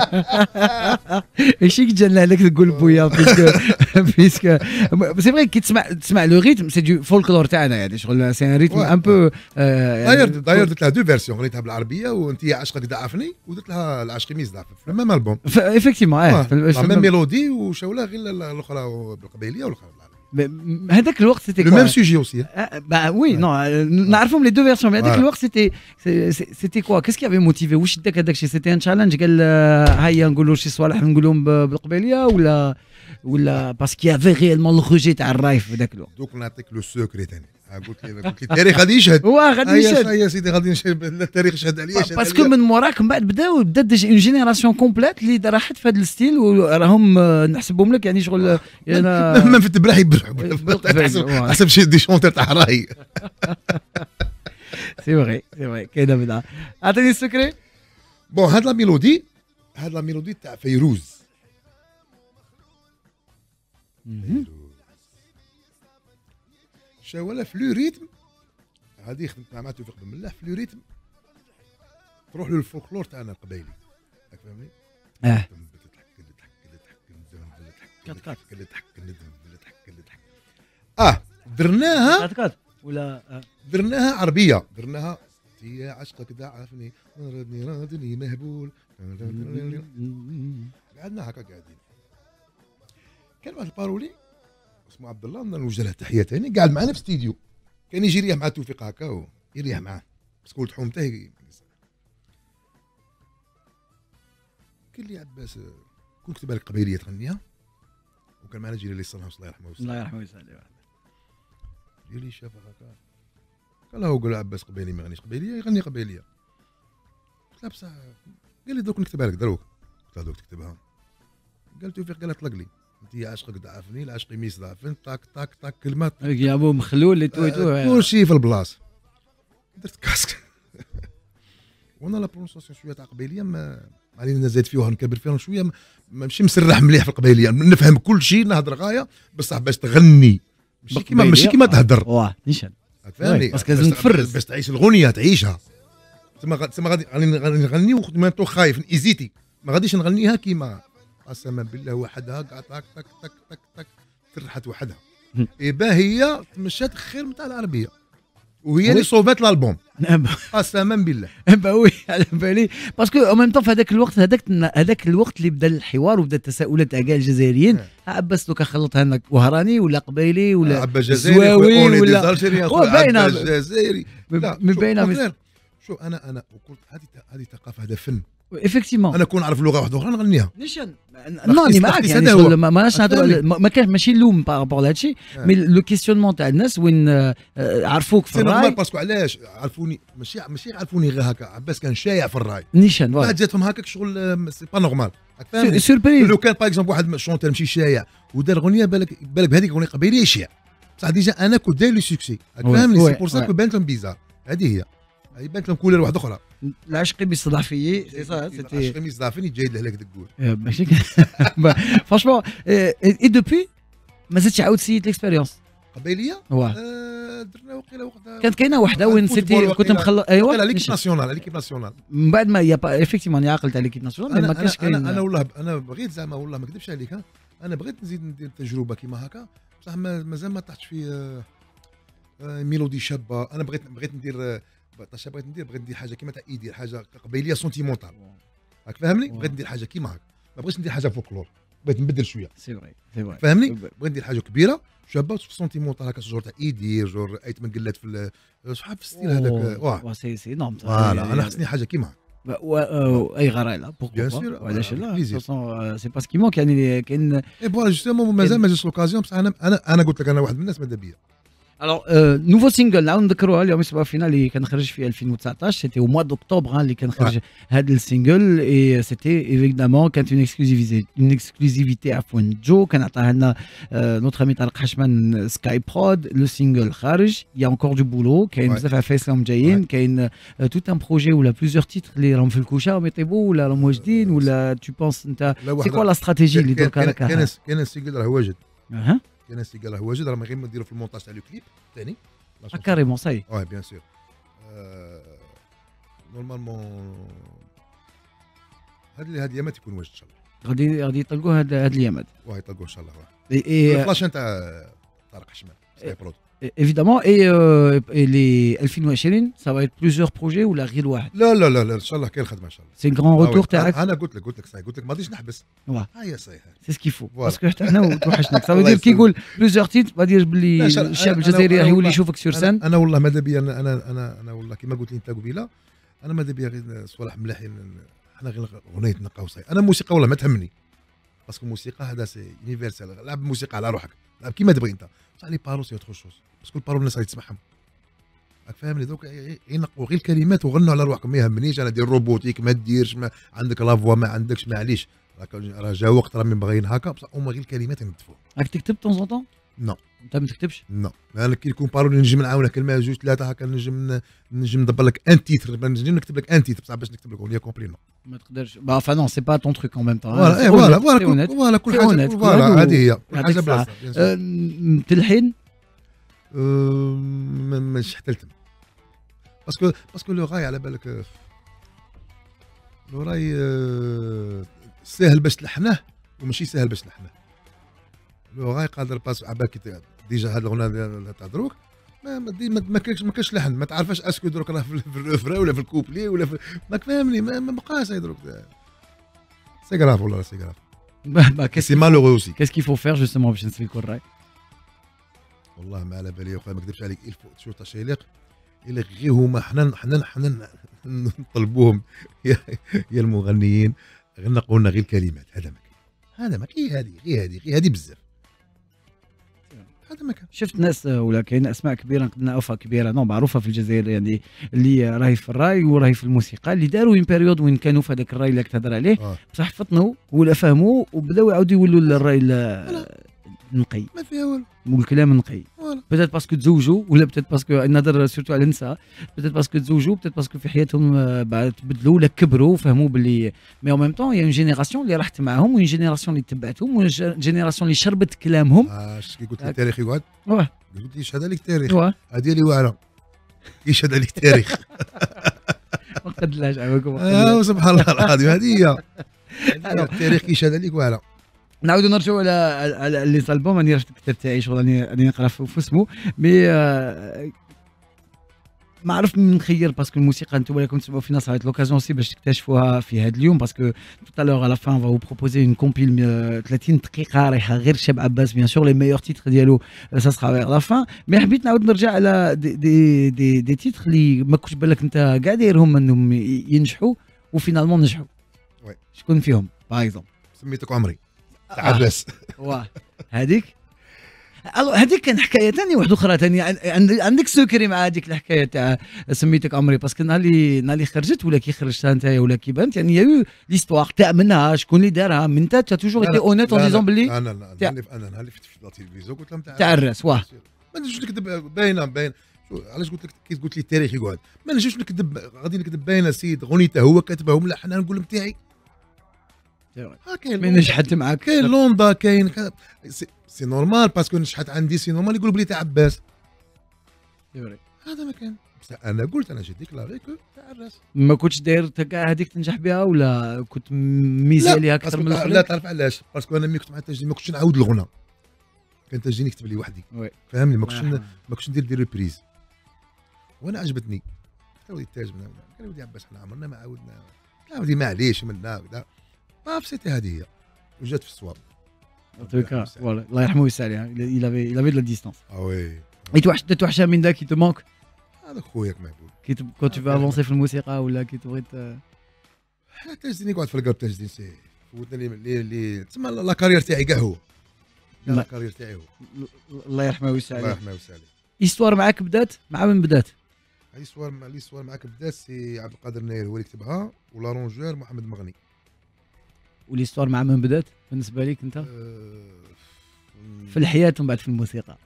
ماشي كيجي لهلاك تقول بويا بيسك سي فري كي تسمع لو ريتم سي دو فولكلور تاعنا يعني شغل سي ان ريتم ان بو. داير درت لها دو فيرسيون غنيتها بالعربيه وانت عشقك ضعفني ودرت لها العشق ما يصدعفن في الميم البوم. افكتيمون ميم ميلودي وشاولها غير الاخرى بالقبيليه والاخرى. هذاك الوقت سيتي لو ميم سوجي اوسي. Bah oui, non, نعرفهم les deux versions, mais هذاك الوقت c'était quoi? Qu'est-ce qui avait motivé? واش داك هذاك الشيء؟ C'était un challenge قال هيا نقولوا شي صوالح نقولهم بالقبيليه ولا باسكو qu'il y avait réellement le rejet تاع الرايف في ذاك الوقت. دوك نعطيك لو سوكري ثاني. قلت لي التاريخ غادي يشهد. غادي يشهد. يا سيدي غادي نشهد التاريخ شهد عليا. باسكو من موراك من بعد بدات اون جينيراسيون كومبليت اللي راحت في هذا الستيل وراهم نحسبهم لك يعني شغل ما في التبرح يبرحوا حسب شي دي شونتر تاع راي. سي فري كاينه بدعه. عطيني السكري. بون هاد لا ميلودي تاع فيروز. شاولا في لو ريتم هذه خدمت مع توفيق بن ملاح في لو ريتم تروح له الفولكلور تاعنا القبايلي. راك فاهمني؟ درناها ولا درناها عربيه. درناها يا عشقك ضعفني رادني مهبول. قعدنا هكا قاعدين. كان واحد البارولي اسمه عبد الله نوجه له تحيه ثاني قاعد معنا في استديو كان يجي يريح مع توفيق هكا يريح معاه بس قلت حومته قال لي عباس كون كتب لك قبيليه تغنيها وكان معنا جيري اللي صنعها الله يرحمه الله يرحمه ويسلمه. قال لي شافها هكا قال له قول عباس قبيلي ما يغنيش قبيليه يغني قبيليه. قلت له بصح قال لي دوك نكتبها لك دروك. قلت له دوك تكتبها. قال توفيق قال اطلق لي انت عشقك ضعفني العشق ميس ضعفني طاك طاك طاك كلمات يا ابو مخلول تو كل شيء في البلاصه. درت كاسك وانا لا برونساسيون شويه تاع قبيليه ما علينا نزيد فيها نكبر فيها شويه ماشي مسرح مليح في القبيليه نفهم كل شيء نهضر غايه بصح باش تغني ماشي كيما تهدر. واه نيشان فهمني باسكو لازم تفرز باش تعيش الغنيه تعيشها. تما غادي نغني وما تو خايف ايزيتي ما غاديش نغنيها كيما قسما بالله وحدها قاع تك تك تك تك تك ترحت وحدها. إيبا هي تمشات خير نتاع العربيه وهي اللي صوبات الالبوم قسما بالله. با وي على بالي باسكو او ميم طون في هذاك الوقت هذاك الوقت اللي بدا الحوار وبدا التساؤلات تاع كاع الجزائريين. عباس دوكا خلطها لنا وهراني ولا قبيلي ولا زواوي ولا باينه الجزائري باينه. شو انا وقلت هذه ثقافه هذا فن. افكتيمون انا كون نعرف لغه واحده اخرى نغنيها. نيشان نوني معاك يعني ماناش نهضروا ما كانش ماشي اللوم بارابور لهذا الشيء مي لو كيستيونمون تاع الناس وين عرفوك في الراي. باسكو علاش عرفوني ماشي عرفوني غير هكا. عباس كان شايع في الراي نيشان بعد جاتهم هكاك شغل سي با نورمال. سوربريز لو كان باغ اكزومبل واحد شونتر ماشي شايع ودار اغنيه بالك بهذيك اغنيه قبيليه يشيع بصح ديجا انا كنت داير لي سوكسي فهمني. سي بور سا كو بانت لهم بيزار. هذه هي بانت لهم كولر واحده اخرى. العشق بيصدع فيي سي سا سيتي العشق بيصدع فيني جاي لهلاك تقول ماشي فرانشمون اي دوبي ما زدتش عاود سيت ليكسبيريونس قبيليه. درنا وقيله وقتها كانت كاينه وحده وين سيتي كنت مخلص ايوا ليكيب ناسيونال من بعد ما يا افيكتيمون عقل تاع ليكيب ناسيونال ما كانش كاين. انا والله انا بغيت زعما والله ما نكذبش عليك انا بغيت نزيد ندير تجربه كيما هكا بصح مازال ما طحتش في ميلودي شابه. انا بغيت ندير بغيت ندير حاجه كيما تاع ايدي حاجه قبيليه سونتيمونتال راك فاهمني. بغيت ندير حاجه كيما هكا ما بغيتش ندير حاجه فولكلور بغيت نبدل شويه. سي فري فاهمني. بغيت ندير حاجه كبيره شابه سونتيمونتال هكا جور تاع ايدي جور ايت من قلات في شحال في الستيل هذاك. واه سي نورم فوالا انا خصني حاجه كيما هكا. اي غرايله بيان سور وعلاش لا سي باسكو مون كاين اي فوالا جوستومون مازال ما جاتش لوكازيون بصح انا قلت لك انا واحد من الناس ماذا بيا. Alors, nouveau single, نعاود نذكروها اليوم يسمى فينا اللي كان خرج في 2019 سيتي au mois d'octobre اللي كان خرج هذا السينجل اي سيتي ايفيدامون كانت اون اكسكلوزيفيتي عفوا جو كان عطاها لنا نوتر امي طارق حشمان سكاي برود. لو سينجل خارج يا انكور دو بولو كاين بزاف عفايس راهم جايين كاين توت ان بروجي ولا بليزيور تيتر اللي راهم في الكوشه راهم يطيبوا ولا راهم واجدين ولا تو بونس انت سي كوا لا استراتيجي اللي درك هكا. كاين السينجل راه واجد كاين السينجل راه واجد راه غير نديرو في المونتاج تاع لو كليب ثاني كاريمون صاي واه بيان سور نورمالمون هاد الايامات يكون واجد ان شاء الله. غادي يطلقوا هاد الايامات. واه يطلقوا ان شاء الله. اي الفلاش نتاع طارق حشمان سكاي برود. évidemment et les 2020 ça va être plusieurs projets ولا غير واحد؟ لا لا لا لا ان شاء الله كاين الخدمه ان شاء الله. سي غران روتور تاعك. انا قلت لك صحيح قلت لك ما غاديش نحبس. واه هيا صحيح سي سكيفو Voilà. باسكو حتى حنا توحشناك سا الله دير كي يسلمك. يقول بلوزيور تيت غادي باللي لا، الشعب أنا الجزائري راح يولي والله- يشوفك سور سان. انا والله ماذا بيا انا والله كما قلت لي انت قبيله انا ماذا بيا غير صوالح ملاحين حنا غير غنيت نقاو صحيح. انا الموسيقى والله ما تهمني باسكو الموسيقى هذا سي يونيفرسال. لعب الموسيقى على روحك لعب كيما تبغي انت بصح لي بارو سي اوتر شوز باسكو البارو الناس راهي تسمعهم راك فاهمني. دوك ينقوا غير الكلمات وغنوا على روحكم ما يهمنيش انا دير روبوتيك ما ديرش ما عندك لافوا ما عندكش معليش راه جا وقت راه من باغيين هكا بصح هما غير الكلمات ينظفوا. راك تكتب طون زون طون؟ نو. انت ما تكتبش؟ نو انا كي يكون بارول نجم نعاونك كلمه جوج ثلاثه هكا نجم ندبر لك ان تيتر نجم نكتب لك ان تيتر بصح باش نكتب لك اغنيه كومبلي نو. ما تقدرش با فا نون سي با طون تروك اون ميم طون. فوالا فوالا كل حاجه فوالا هذه هي كل حاجه بلاصتها. تلحين مش حتى التم باسكو لو راي على بالك لو راي ساهل باش تلحنه وماشي ساهل باش تلحنه. لو راي قادر باس عباك ديجا هاد الاغنيه تاع دروك ما كاينش لحن ما تعرفش اسكو دروك راه في الرفرا ولا في الكوبلي ولا في ماك فاهمني ما بقاش دروك سي غراف والله سي غراف سي مالوغو اوسي. كيس كي فو فير جوستومون باش نسلكوا الراي؟ والله ما على بالي يا خويا ما نكذبش عليك الفو تشوف تاع يليق إلا غير هما حنا نطلبوهم يا المغنيين غنقوا لنا غير الكلمات. هذا ما كاين غير هذه بزاف هذا ما كان. شفت ناس ولا كاين اسماء كبيره نقدنا اوفا كبيره نو معروفه في الجزائر يعني اللي راهي في الراي وراهي في الموسيقى اللي داروا اون بيريود وين كانوا في هذاك الراي اللي تهضر عليه بصح فطنوا ولا فهموا وبداو يعاودوا يولوا للراي نقي ما فيها والو والكلام نقي. بيتيت باسكو تزوجوا ولا بيتيت باسكو نهضر سورتو على النساء بيتيت باسكو تزوجوا بيتيت باسكو في حياتهم بعد تبدلوا ولا كبروا وفهموا باللي مي او ميم طون يا اون جينيراسيون اللي راحت معاهم وين جينيراسيون اللي تبعتهم وين جينيراسيون اللي شربت كلامهم. كي قلت لي التاريخ يقعد واه قلت لي شهد عليك التاريخ واه هذه اللي واعره يشهد عليك التاريخ. ما قدلاش عاوكم سبحان الله العظيم هذه هي التاريخ كيشهد عليك واعره. نعاودوا نرجعوا على لي زالبوم. راني رحت الكتاب تاعي شغل راني نقرا في اسمه مي ما عرفت من نخير باسكو الموسيقى انتم راكم تسمعوا فينا صارت لوكازيون سي باش تكتشفوها في هذا اليوم باسكو توتالور على فان فا بروبوزي اون كومبيل 30 دقيقه رايحه غير شاب عباس بيان سور لي ميور تيتر ديالو سا سخا على لا فان. مي حبيت نعاود نرجع على دي تيتر اللي ما كنتش بالك انت كاع دايرهم انهم ينجحوا وفينالمون نجحوا. شكون فيهم باغ اكزومبل؟ سميتك عمري تاع الراس. واه هذيك هذيك كان حكايه ثانيه واحده اخرى ثانيه عندك سكري مع هذيك الحكايه تاع سميتك عمري باسكو نهار اللي خرجت ولا كي خرجتها انت ولا كي بانت يعني يا ليستوار تاع منها شكون اللي دارها من انت توجور ايتي اونيت اون ديزون بلي انا اللي في التلفزيون قلت لهم تاع الراس. واه ما نجمش نكذب باين علاش قلت لك كي قلت لي التاريخ يقعد ما نجمش نكذب غادي نكذب باينه سيد غنيته هو كاتبها وملحنها نقول لهم تاعي. كاين ما نجحت معاك كاين لوندا كاين سي نورمال باسكو نجحت عندي سي نورمال يقول بلي تاع عباس. هذا ما كان بصح انا قلت انا جي ديكلاري كو تاع الراس. ما كنتش داير كاع هذيك تنجح بها ولا كنت ميزي عليها اكثر من الاخرين؟ لا تعرف علاش باسكو انا ملي كنت مع التسجيل ما كنتش نعاود الغنى كان تسجيل نكتب لي وحدي فهمني ما كنتش ندير دي ريبريز وانا عجبتني حتى وليد تاج قال ولدي عباس حنا عمرنا ما عاودنا لا ولدي معليش منا وكذا ما سيتي هذه هي وجات في الصواب. Voilà, الله يرحمه ويسع عليها. il avait de la distance. Ah oui. توحشها من ذاك qui te manque. هذاك خوياك محبوب. quand tu veux avancer في الموسيقى ولا كي تبغي تاجديني قعد في القلب تاجدين سي فوتني اللي تسمى لا كارير تاعي كاع هو. لا كارير تاعي هو. الله يرحمه ويسع عليه. الله يرحمه ويسع عليه. ايستوار معاك بدات مع من بدات؟ الايستوار معاك بدات سي عبد القادر الناير هو اللي كتبها ولارونجور محمد مغني. والايستوار مع من بدات بالنسبه لك انت؟ في الحياه ومن بعد في الموسيقى.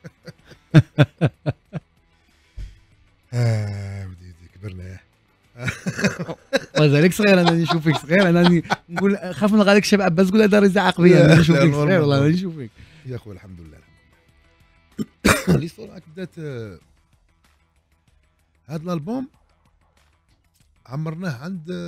ودي كبرنا مازالك صغير انا نشوفك صغير انا نقول خاف نلقى لك شباب عباس تقول هذا راه يزعق بيا انا نشوفك صغير والله انا نشوفك يا خويا الحمد لله. الايستوار معاك بدات هذا الالبوم عمرناه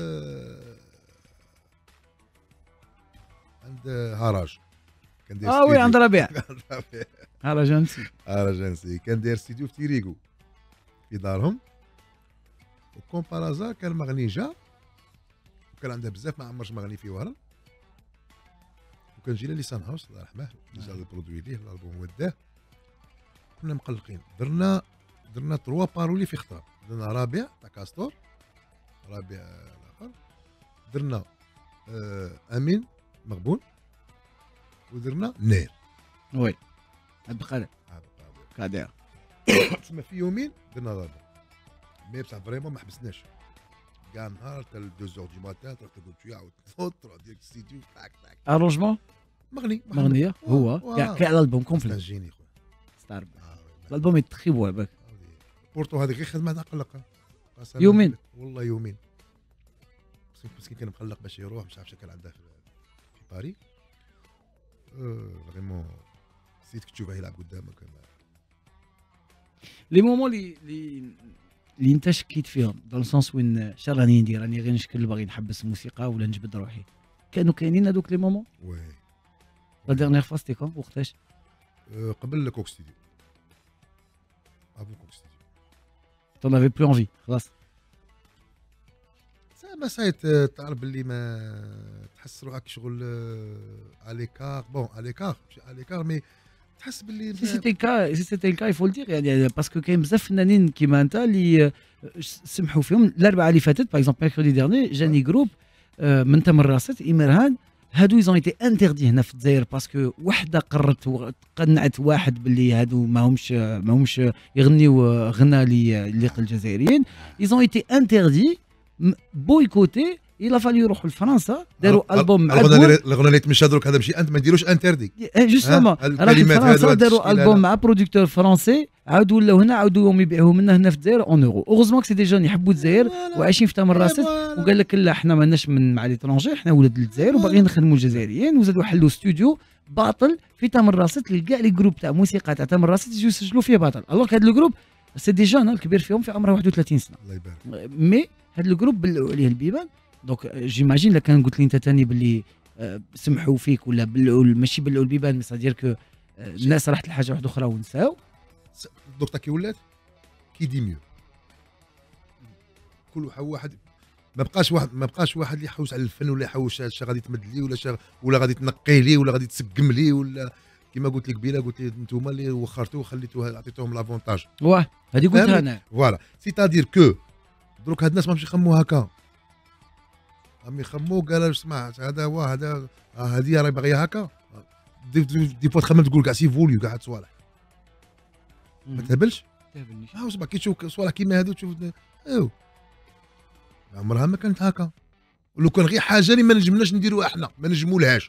عند هراج، كان داير وي عند ربيع ربيع. هرجانسي. هراجانسي كان داير ستوديو في تيريغو في دارهم، وكون بارازار كان مغني جا وكان عنده بزاف ما عمرش مغني في وهران، وكان جينا لسان هاوس الله يرحمه اللي جا البرودوي ليه الالبوم وداه. كنا مقلقين، درنا 3 بارولي في خطره، درنا رابع تاع كاستور، رابع الاخر، درنا امين مغبون، ودرنا نير. وي عبد القادر قادر. تسمى في يومين درنا الالبوم، مي بصح فريمون ما حبسناش كاع نهار حتى 2 دو ماتان تروح تقول شويه عاود تنوض تروح ديريكت ستوديو تاك تاك ارونجمون مغنيه هو كاع الالبوم كومبليت جيني خويا ستار. الالبوم يتخي بوا بالك بورتو هذيك غير خدمه تقلق يومين والله يومين، مسكين كان مقلق باش يروح مش عارف شكل عنده في باري. فريمون سيتك تشوفه يلعب قدامك. لي مومون اللي انت شكيت فيهم دون السونس وين شا راني ندير، راني غير نشكل باغي نحبس الموسيقى ولا نجبد روحي، كانوا كاينين هذوك لي مومون؟ وي لا ديرنيير فوا سيتي كون وقتاش؟ قبل كوك ستوديو، افون كوك ستوديو تون افي بلو انفي خلاص. ما سايت تعرف باللي ما تحس روحك شغل اليكار، بون اليكار ماشي اليكار مي تحس باللي سي سيتي الكا يفول دير يعني باسكو كاين بزاف فنانين كيما انت اللي سمحوا فيهم. الاربعاء اللي فاتت باغ اكزومبل ميركودي ديرني جاني جروب من تمرست ايمرهان، هادو يزون ايتي انتردي هنا في الجزائر باسكو وحده قنعت واحد باللي هادو ماهمش يغنيو غنى اللي الجزائريين، يزون ايتي انتردي بويكوتي. إلا فالي يروحوا لفرنسا داروا البوم مع الغنى اللي تمشى درك هذا ماشي انت ما ديروش انتردي جوستومون. راح فرنسا داروا البوم مع بروديكتور فرونسي، عاودوا ولاو هنا عاودوا يبيعوه لنا هنا في الجزائر اون اورو. اوغوزمون سي دي جون يحبوا الجزائر وعايشين في تمرست، وقال لك لا حنا ماناش مع ليترونجي، حنا ولاد الجزائر وباغيين نخدموا الجزائريين، وزادوا حلوا استوديو باطل في تمرست لكاع لي جروب تاع موسيقى تاع تمرست يجيو يسجلوا فيه باطل. الوغ هذا الجروب سي دي جون الكبير فيهم في عمره 31 سنه الله يبارك. مي هذا الجروب بلعوا عليه البيبان. دونك جيماجين الا كان قلت لي انت ثاني باللي سمحوا فيك ولا بلعوا ماشي بلعوا البيبان، سادير كو الناس راحت لحاجه واحده اخرى ونساو. دوك كي ولات كي دي ميو، كل واحد ما بقاش واحد اللي يحوس على الفن ولا يحوس على غادي تمد لي ولا غادي تنقي لي ولا غادي تسقم لي، ولا كما قلت لك قبيله قلت لي انتوما اللي وخرتوه وخليتوه عطيتوهم لافونتاج. واه هذه قلتها انا. فوالا سيتادير كو دروك هاد الناس ماهمش يخموا هكا، راهم يخموا قال اسمع هذا هو هذا هذه راهي باغيه هكا. دي فوا تخمم تقول كاع سي فوليو كاع هاد الصوالح ما تهبلش. اسمع كي تشوف صوالح كيما هادو تشوف ايوا عمرها ما كانت هكا، ولو كان غير حاجه اللي ما نجمناش نديروها احنا ما نجمولهاش،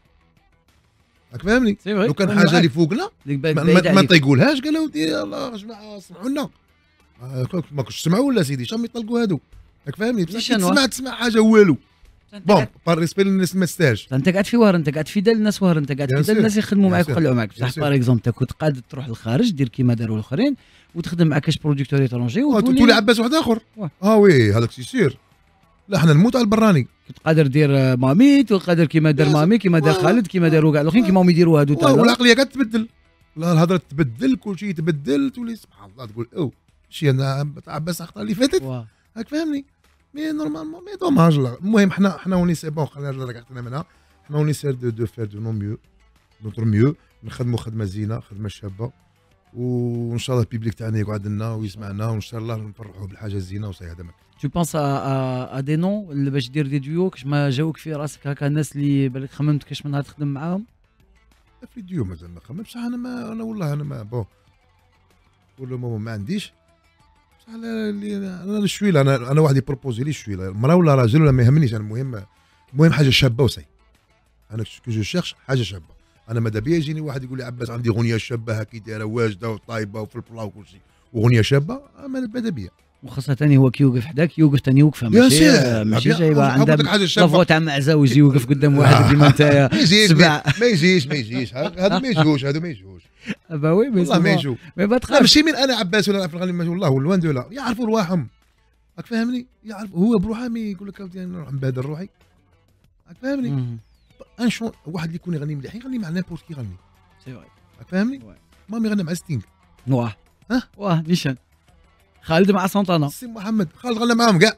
راك فاهمني؟ لو كان حاجه اللي فوقنا ما نطيقولهاش قال ودي الله جماعه سمعوا لنا، ما كنتش تسمعوا ولا سيدي شام يطلقوا هادو، راك فاهمني؟ بصح تسمع حاجه والو بون بار ريسبي للناس ما تستاهلش. انت قاعد في وهر، انت قاعد في دال الناس وهر، انت قاعد في دال الناس يخدموا معاك ويخلعوا معاك. بصح بار اكزومبل انت كنت قادر تروح للخارج دير كيما داروا الاخرين وتخدم مع كاش بروديكتور ايترونجي وتولي عباس واحد اخر. وي هذاك سي سير. لا حنا نموت على البراني. كنت قادر دير ماميت وقادر كيما دار مامي كيما دار خالد كيما داروا كاع الاخرين كيما هم يديروا هادو تاع والعقليه قاعد تبدل. لا الهضره تبدل كل شيء يتبدل تولي سبحان الله تقول او شي انا عباس اخطاء اللي فاتت هاك فهمني. مي نورمالمون مي دوماج. المهم حنا وني سي بون خلينا رجعتنا منها. حنا وني سير دو فير دو نو ميو نوتر ميو نخدموا خدمه زينه خدمه شابه وان شاء الله البيبليك تاعنا يقعد لنا ويسمعنا وان شاء الله نفرحوا بالحاجه الزينه وصاي هذا ماك. Tu penses à des noms اللي باش دير دي ديو كاش ما جاوك في راسك هكا الناس اللي بالك خممت كاش من نهار تخدم معاهم؟ في ديو مازال ما خممتش بصح انا والله انا ما بون ولا ما عنديش بصح انا الشويله انا واحد يبروبوزي لي الشويله مرا ولا راجل ولا ما يهمنيش. انا المهم حاجه شابه وصاي. انا كو جو شيرش حاجه شابه. انا ماذا بيا يجيني واحد يقول لي عباس عندي اغنيه شابه هكي دايره واجده وطايبه وفي البلا وكل شيء واغنيه شابه ماذا بيا وخاصة ثاني هو كي يوقف حداك يوقف ثاني يوقفه بيان ماشي سير. ماشي بيان- جايبه عاود عندها لك حاجة شابة. لافوا تاع معزه ويجي يوقف قدام واحد كيما انت ما يجيش سبع ما يجيش ما يجيش هادو ما يجوش هادو ما يجوش با وي والله ما يجوا. ما لا تخافش ماشي من انا عباس ولا عبد الغني والله والوان دولا يعرفوا رواحهم راك فاهمني يعرف هو بروحه ما يقول لك اودي انا نروح نبهدل روحي راك فاهمني مم. ان شون واحد اللي يكون يغني مليح يغني مع نيمبورت كي يغني سي فري راك فاهمني Ouais. مام يغني مع ستينغ واه ها؟ واه نيشان خالد مع سانتانا سي محمد خالد غنى معاهم كاع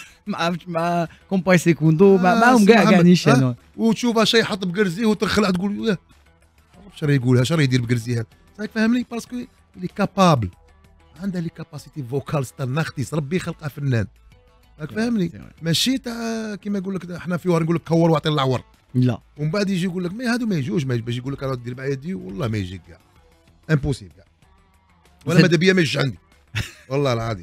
مع كومباي سيكوندو معاهم سي كاع محمد. نيشان وتشوفها شي حط بقرزيه وتخلع تقول ياه شرا يقولها شرا يدير بقرزيه راك فاهمني باسكو لي كابابل عندها لي كاباسيتي فوكال ستنختيس ربي خلقها فنان راك فاهمني ماشي تاع كيما يقول لك احنا في وار نقول لك كور واعطي العور لا ومن بعد يجي يقول لك ما هادو ما يجوش باش يقول لك راه دير معايا دي والله ما يجيك كاع امبوسيبل كاع وانا زد- ماذا بيا ما يجيش عندي والله العظيم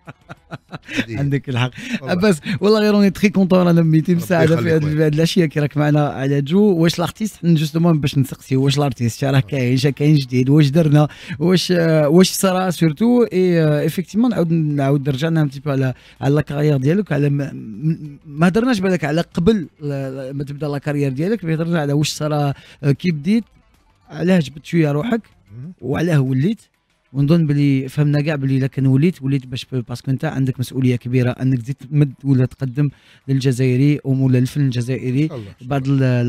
عندك الحق والله. بس والله غير راني تخي كونتون انا ميتي ربي مساعده في يخليك هذه الاشياء كي راك معنا على جو واش الارتيست حنا جوستومون باش نسقسي واش الارتيست راه كاين جديد واش درنا واش صرا سورتو اي افيكتيمون نعاود رجعنا ان تيبو على لا كارير ديالك على ما هضرناش بالك على قبل ما تبدا لا كارير ديالك هضرنا على واش صرا كي بديت علاه جبت شويه روحك وعلاه وليت ونظن بلي فهمنا كاع بلي الا كان وليت باش باسكو انت عندك مسؤوليه كبيره انك تزيد تمد ولا تقدم للجزائري ولا الفن الجزائري بعض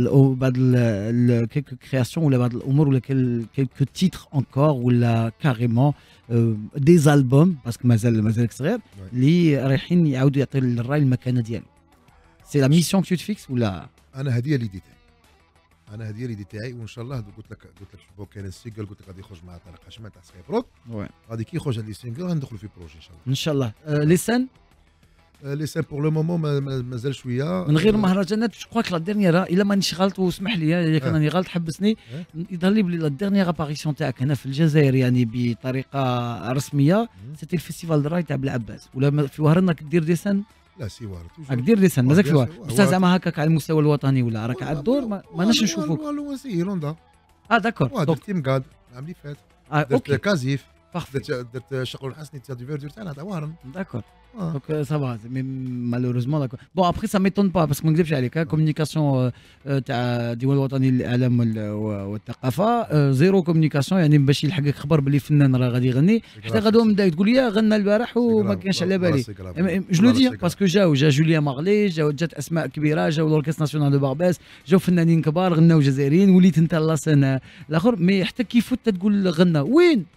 كيلكو كرياسيون ولا بعض الامور ولا كيلكو تيتر انكور ولا كاريمون دي زالبوم باسكو مازالك صغير اللي رايحين يعاودوا يعطيو للراي المكانه ديالو. سي لا ميسيون كو تفيكس ولا انا هذه اللي تاعي انا هذه اللي تاعي وان شاء الله قلت لك شوفوا كاين السينجل قلت لك غادي يخرج مع طارق حشمان تاع سكاي بروك غادي كي يخرج هذا السينجل غندخلوا في بروجي ان شاء الله. ان شاء الله لسان لي سان بور لو مومون مازال شويه من غير مهرجانات جو كخوا لا ديرنيير الا مانيش غلط واسمح لي اذا كان راني غلط حبسني يظهر لي بلي لا ديرنيير اباريسيون تاعك هنا في الجزائر يعني بطريقه رسميه سيتي الفيستيفال دراي تاع بلعباس ولا في وهرنا كدير ديسان لا سيوار راك دير لسان مازالك في وهر بصح زعما هكاك على المستوى الوطني ولا راك على الدور ماناش نشوفوك والو سي هولندا داكور درت تيم كاد العام اللي فات درت اوكي كازيف بارفي درت شقل الحسني تاع دي فيردور تاعنا تاع وهران داكور دونك سافا مي مالوروزمون داكور بون ابخي سا ميتون با باسكو ما نكذبش عليك كومونيكاسيون تاع الديوان الوطني للاعلام والثقافه زيرو كومونيكاسيون يعني باش يلحقك خبر باللي فنان راه غادي يغني حتى غدوه من داك تقول لي غنى البارح وما كانش على بالي جو لو دي باسكو جا جوليا ماغلي جات اسماء كبيره جاو لوركستر ناسيونال دو بارباس جاو فنانين كبار غناو جزائريين وليت انت لاسان الاخر مي حتى كي فوت تقول غنى وين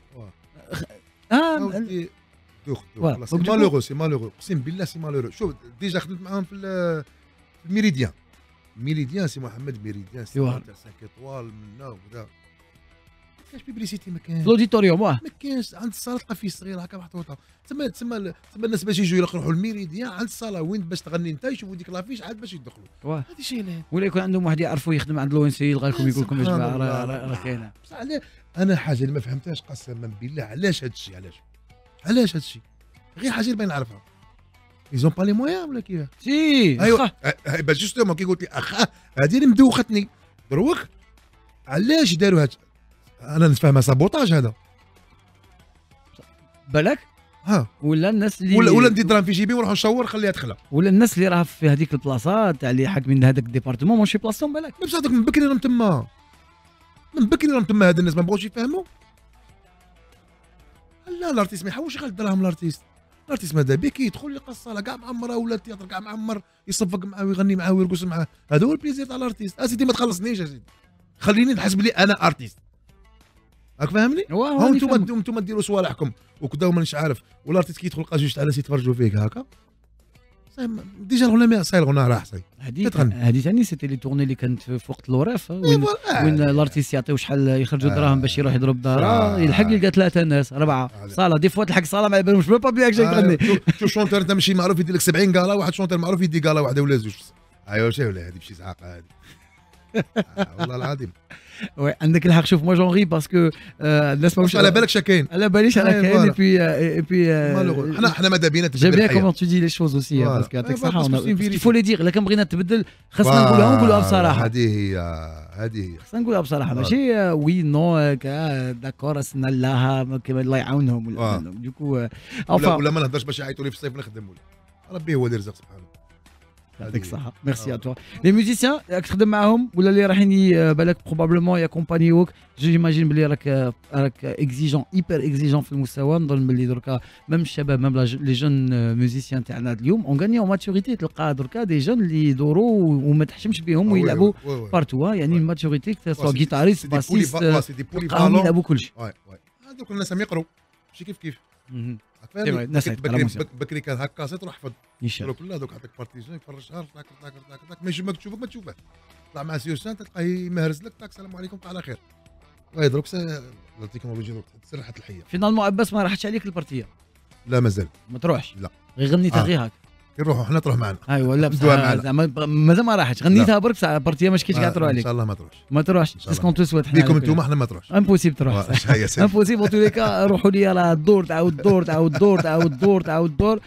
سي مالوغو اقسم بالله سي مالوغو شوف ديجا خدمت معاهم في الميريديان سي محمد ميريديان سي تاع 5 ايطوال منا وكذا ما كاينش بيبليسيتي ما كاينش لوديتوريوم ما كاينش عند الصاله تلقى فيه صغير هكا محطوطه تما الناس باش يجوا يروحوا الميريديان عند الصاله وين باش تغني انت يشوفوا ديك لافيش عاد باش يدخلوا هذه شي ولا يكون عندهم واحد يعرفوا يخدم عند لو ان سي يلقى لكم يقول لكم يا جماعه راه كاينه بصح انا حاجه اللي ما فهمتهاش قسما بالله علاش هذا الشيء علاش هذا الشيء غير حاجه اللي باين نعرفها ايزون با لي مويان ولا كيفاه سي ايوا باش جوستومون كي قلت لي هذه اللي مدوختني دروك علاش داروا هذا انا نفهمها سابوتاج هذا بالك ولا الناس اللي ولا ندير درهم في جيبي ونروح نشور خليها تخلى ولا الناس اللي راه في هذيك البلاصه تاع اللي حاكمين هذاك الديبارتمون ماشي بلاصتهم بالك بصح هذاك من بكري راهم تما هاد الناس ما بغاوش يفهموا لا الارتيست ما يحوش غير الدراهم الارتيست ماذا بك يدخل يلقى الصاله كاع معمره ولا التياتر كاع معمر يصفق معاه ويغني معاه ويرقص معاه هذا هو البليزير تاع الارتيست اسيدي ما تخلصنيش اسيدي خليني نحس بلي انا ارتيست راك فاهمني؟ انتم ديروا صوالحكم وكذا مانيش عارف والارتيست كي يدخل لقى جوج تاع ناس يتفرجوا فيك هكا ديجا الغنى صاير الغنى راح صاي هذه ثاني سيتي لي تورني اللي كانت في وقت الوراف وين الارتيست يعطيو شحال يخرجوا دراهم باش يروح يضرب دارا يلحق يلقى 3 ناس 4 صاله دي فوا تلحق صاله ما على بالهمش با بياك جاي تغني شوف شونتور انت ماشي معروف يدير لك 70 قاله واحد شونتور معروف يدي قاله واحده ولا زوج ايوا شي ولا هذه بشي زعاقه هذه والله العظيم. وي عندك الحق. شوف مو جونغي باسكو الناس ماهوش على بالك شكاين. على باليش انا كاين. اي بي حنا ماذا بينا جاب بيان كومون تو دي لي شوز اوسي باسكو يعطيك الصحه. الفو لي دير الا كان بغينا تبدل خاصنا نقولها بصراحه. هذه هي خاصنا نقولها بصراحه ماشي وي نو داكور اسنا لها كيما الله يعاونهم ولا دوكو ولا ما نهضرش باش يعيطوا لي في الصيف نخدم ولا ربي هو اللي يرزق سبحانه. يعطيك الصحة. ميرسي ا توا. لي ميوزيسيان راك تخدم معاهم ولا اللي رايحين بالك بروبابلمون ياكومبانيوك؟ جيماجين بلي راك اكزيجون ايبر اكزيجون في المستوى. نظن بلي دركا ميم الشباب ميم لي جون ميوزيسيان تاعنا اليوم اون غاني اون ماتوريتي. تلقى دركا دي جون اللي يدوروا وما تحشمش بهم ويلعبوا بارتو. يعني الماتوريتي سوا جيتاريست باسيست تلقاهم يلعبوا كلشي. هذوك الناس هم يقروا ماشي كيف بكري كان هكا كاسيت روح حفظ يشرو كلها دوك عطاك بارتيزون يفرجها طاك ما يجي ما تشوفك ما تشوفه. طلع مع سيوسان تلقاه يمهرز لك طاك السلام عليكم على خير. يضربك التكنولوجيا سرحت الحيه. فينالمون عباس ما راحتش عليك البارتيه؟ لا مازال ما تروحش؟ لا غير غنيتها غير هاك نروحوا حنا تروح معنا. ايوا لا زعما مازال ما راحتش غنيتها برك ساعه بارتيه ماش كاينش قاعد تروح عليك. ان شاء الله ما تروحش سكون تو سويت حنا بكم انتم حنا ما تروحش. امبوسيبل تروح. امبوسيبل تو ليكا روحوا لي راه الدور تعاود الدور.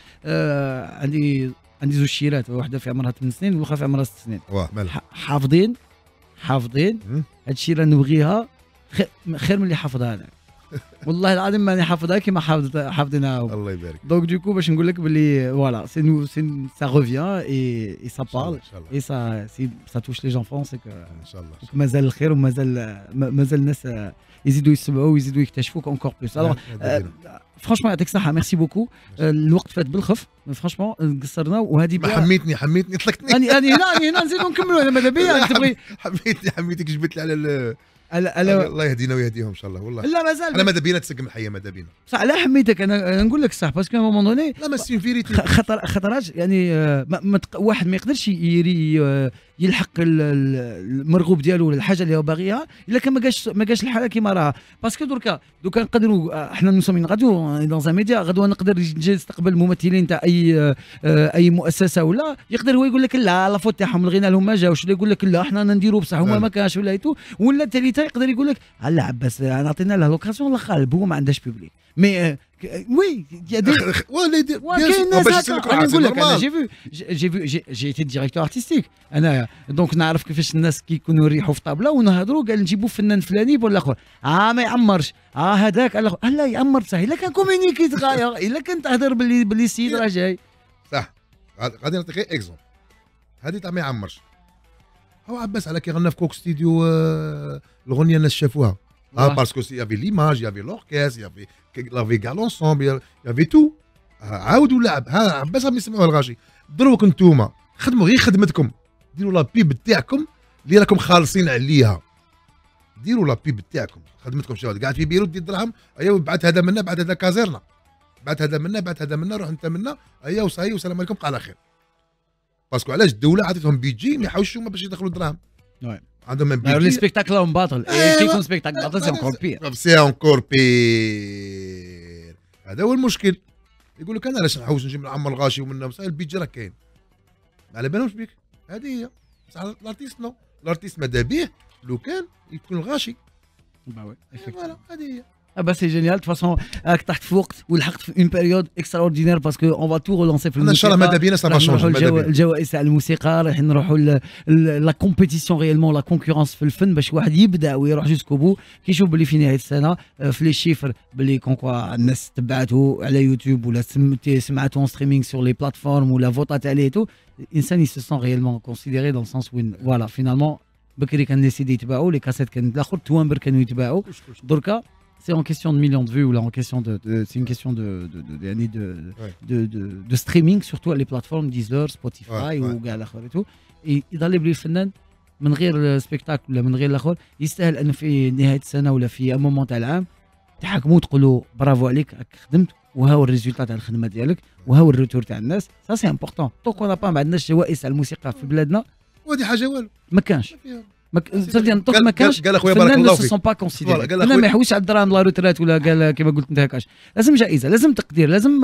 عندي زوج شيرات واحده في عمرها 8 سنين والاخرى في عمرها 6 سنين. حافظين هاد الشيء راه نبغيها خير من اللي حافظها انا. والله العظيم ماني حافظها كيما حافظينها. الله يبارك. دونك دوكو باش نقول لك باللي فوالا سي سا ريفيان اي سا بارل اي سا توش لي جونفون. سي ان شاء الله مازال الخير ومازال الناس يزيدوا يسمعوا ويزيدوا يكتشفوك اونكور بلوس. الوغ فرانشمون يعطيك الصحه ميرسي بوكو. الوقت فات بالخف فرانشمون قصرنا وهذه حميتني طلقتني. انا هنا نزيدوا نكملوا. انا ماذا بيا تبغي حميتك جبت لي على الله يهدينا ويهديهم ان شاء الله. والله لا مازال انا ماذا بينا تسقم الحياه ماذا بينا صح. لا حميتك انا نقول لك صح باسكو ا مومون دوني لا ما سي فيريتي خطرات يعني واحد ما يقدرش يلحق المرغوب ديالو ولا الحاجه اللي هو باغيها الا كان ما جاش الحاله كيما راها. باسكو دركا نقدروا احنا نسمين غاديو دون ان ميديا غدوه نقدر نجي نستقبل ممثلين تاع اي مؤسسه ولا يقدر هو يقول لك لا فوت تاعهم لغينا لهم ما جاوش ولا يقول لك لا احنا نديروا بصح هما ما كانش ولا ايتو ولا الثالثه يقدر يقول لك لا عباس عطينا له لوكاسيون الله خالب هو ما عندهاش بيبليك. مي وي يا دي كاين ناس هكا. انا نقول لك انا جي ايتي ديريكتور ارتستيك انا دونك نعرف كيفاش الناس كيكونوا يريحوا في طابله ونهضروا قال نجيبوا فنان فلاني ولا اخر ما يعمرش هذاك لا يعمر بصح الا كان كومونيكي تغاير الا كان تهضر باللي السيد راه جاي صح. غادي نعطيك غير اكزومبل هذه تاع ما يعمرش. هو عباس على كي غنى في كوك ستوديو الاغنيه الناس شافوها باسكو يافي ليماج يافي لوركيس يافي كاع لونسومبل يافي تو. عاودوا لعب عباس راهم يسمعوها الغاشي. دروك انتوما خدموا غير خدمتكم ديروا لا بيب تاعكم اللي راكم خالصين عليها. ديروا لا بيب تاعكم خدمتكم شغل قاعد في بيروت دير درهم ايوا بعد هذا منا بعد هذا كازيرنا بعد هذا منا روح انت منا ايوا وصاي والسلام عليكم على خير. باسكو علاش الدوله عطيتهم بيجي ما يحوشوا باش يدخلوا الدراهم. عندهم بيجي لي سبيكتاكل راهم باطل. كي يكون سبيكتاكل باطل سي انكور بير. سي انكور بير. هذا هو المشكل. يقول لك انا علاش نحوس نجي نعمر الغاشي ومنا بصح البيجي راه كاين ما على بالهمش بيك. هذه هي بصح الارتيست نو. الارتيست ماذا بيه لو كان يكون الغاشي. وي فوالا هذه هي. bah c'est génial de toute façon راك تحت في وقت ولحقت في اون بيريود اكستراوردينير باسكو اون فا تو ريلونسي في الموسيقى. ان شاء الله ماذا بينا سا شونج الجوائز تاع الموسيقى راح نروحوا لا كومبيتيسيون ريالمون لا كونكورونس في الفن باش واحد يبدا ويروح جوسكو بو كيشوف بلي في نهايه السنه في لي شيفر بلي كونكوا الناس تبعته على يوتيوب ولا سمعته ستريمينغ سور لي بلاتفورم ولا فوتات عليه تو الانسان يسون ريالمون كونسيديري دون سونس وين فوالا فينالمون بكري كان لي سي دي يتباعوا لي كاسيت كان الاخر توامبر كانوا يتباعوا دركا c'est en question de millions de vues ou là en question c'est une question de streaming surtout les plateformes Deezer, Spotify ou كاع الاخر et tout يضل بلي الفنان من غير سبيكتاكل ولا من غير الاخر يستاهل ان في نهايه السنه ولا في مومون تاع العام تحكموا تقولوا برافو عليك راك خدمت وها هو الريزولتا تاع الخدمه ديالك وها هو الروتور تاع الناس سا سي امبورطون. طونك اون با ما عندناش جوائز تاع الموسيقى في بلادنا وهذه حاجه والو ما كانش صرتي نطق ما كانش قال اخويا بارك الفنان الله لو سو فيك. سون با كونسيدير قال الفنان أخويا- ما يحوش على الدراهم لا روترات ولا قال كيما قلت انت هكاش. لازم جائزه، لازم تقدير، لازم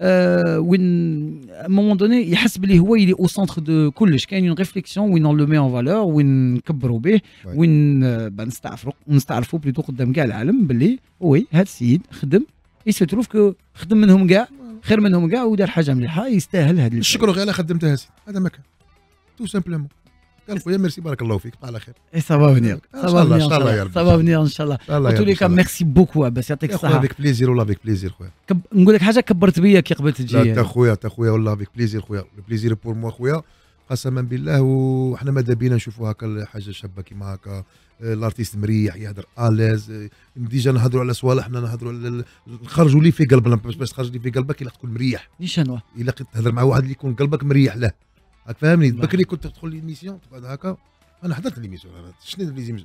وين مومون دوني يحس بلي هو يلي او سونتر دو كلش. كاين اون ريفليكسيون وين اون لو مي اون فالور، وين نكبروا به، وين نستعرفوا بليتو قدام كاع العالم باللي وي هذا السيد خدم يسو تروف كو خدم منهم كاع خير منهم كاع ودار حاجه مليحه يستاهل هذا الشكر غير على خدمتها سي، هذا ما كان تو سامبلومون. قال خويا ميرسي بارك الله فيك، بقى على خير. اي سا فا فينير، إن شاء الله، إن شاء الله يا ربي. سا فا فينير ان شاء الله. الله قلت يا لك ربي. ميرسي بوكو عباس يعطيك يا خويا الصحه. افيك بليزير والله افيك بليزير خويا. نقول لك حاجه كبرت بيا كي قبلت لا تجي. تا خويا والله افيك بليزير خويا، البليزير بور موا خويا قسما بالله. وحنا ماذا بينا نشوفوا هكا حاجه شابه كيما هكا، الارتيست مريح يهدر اليز، ديجا نهضروا على صوالحنا، نهضروا على نخرجوا لي في قلبنا، باش تخرج لي في قلبك الا تكون مريح، نيشان الا تهضر مع واحد اللي يكون قلبك مريح له، راك فاهمني. بكري كنت تدخل ليميسيون تقعد هكا، انا حضرت ليميسيون شنو ليزيم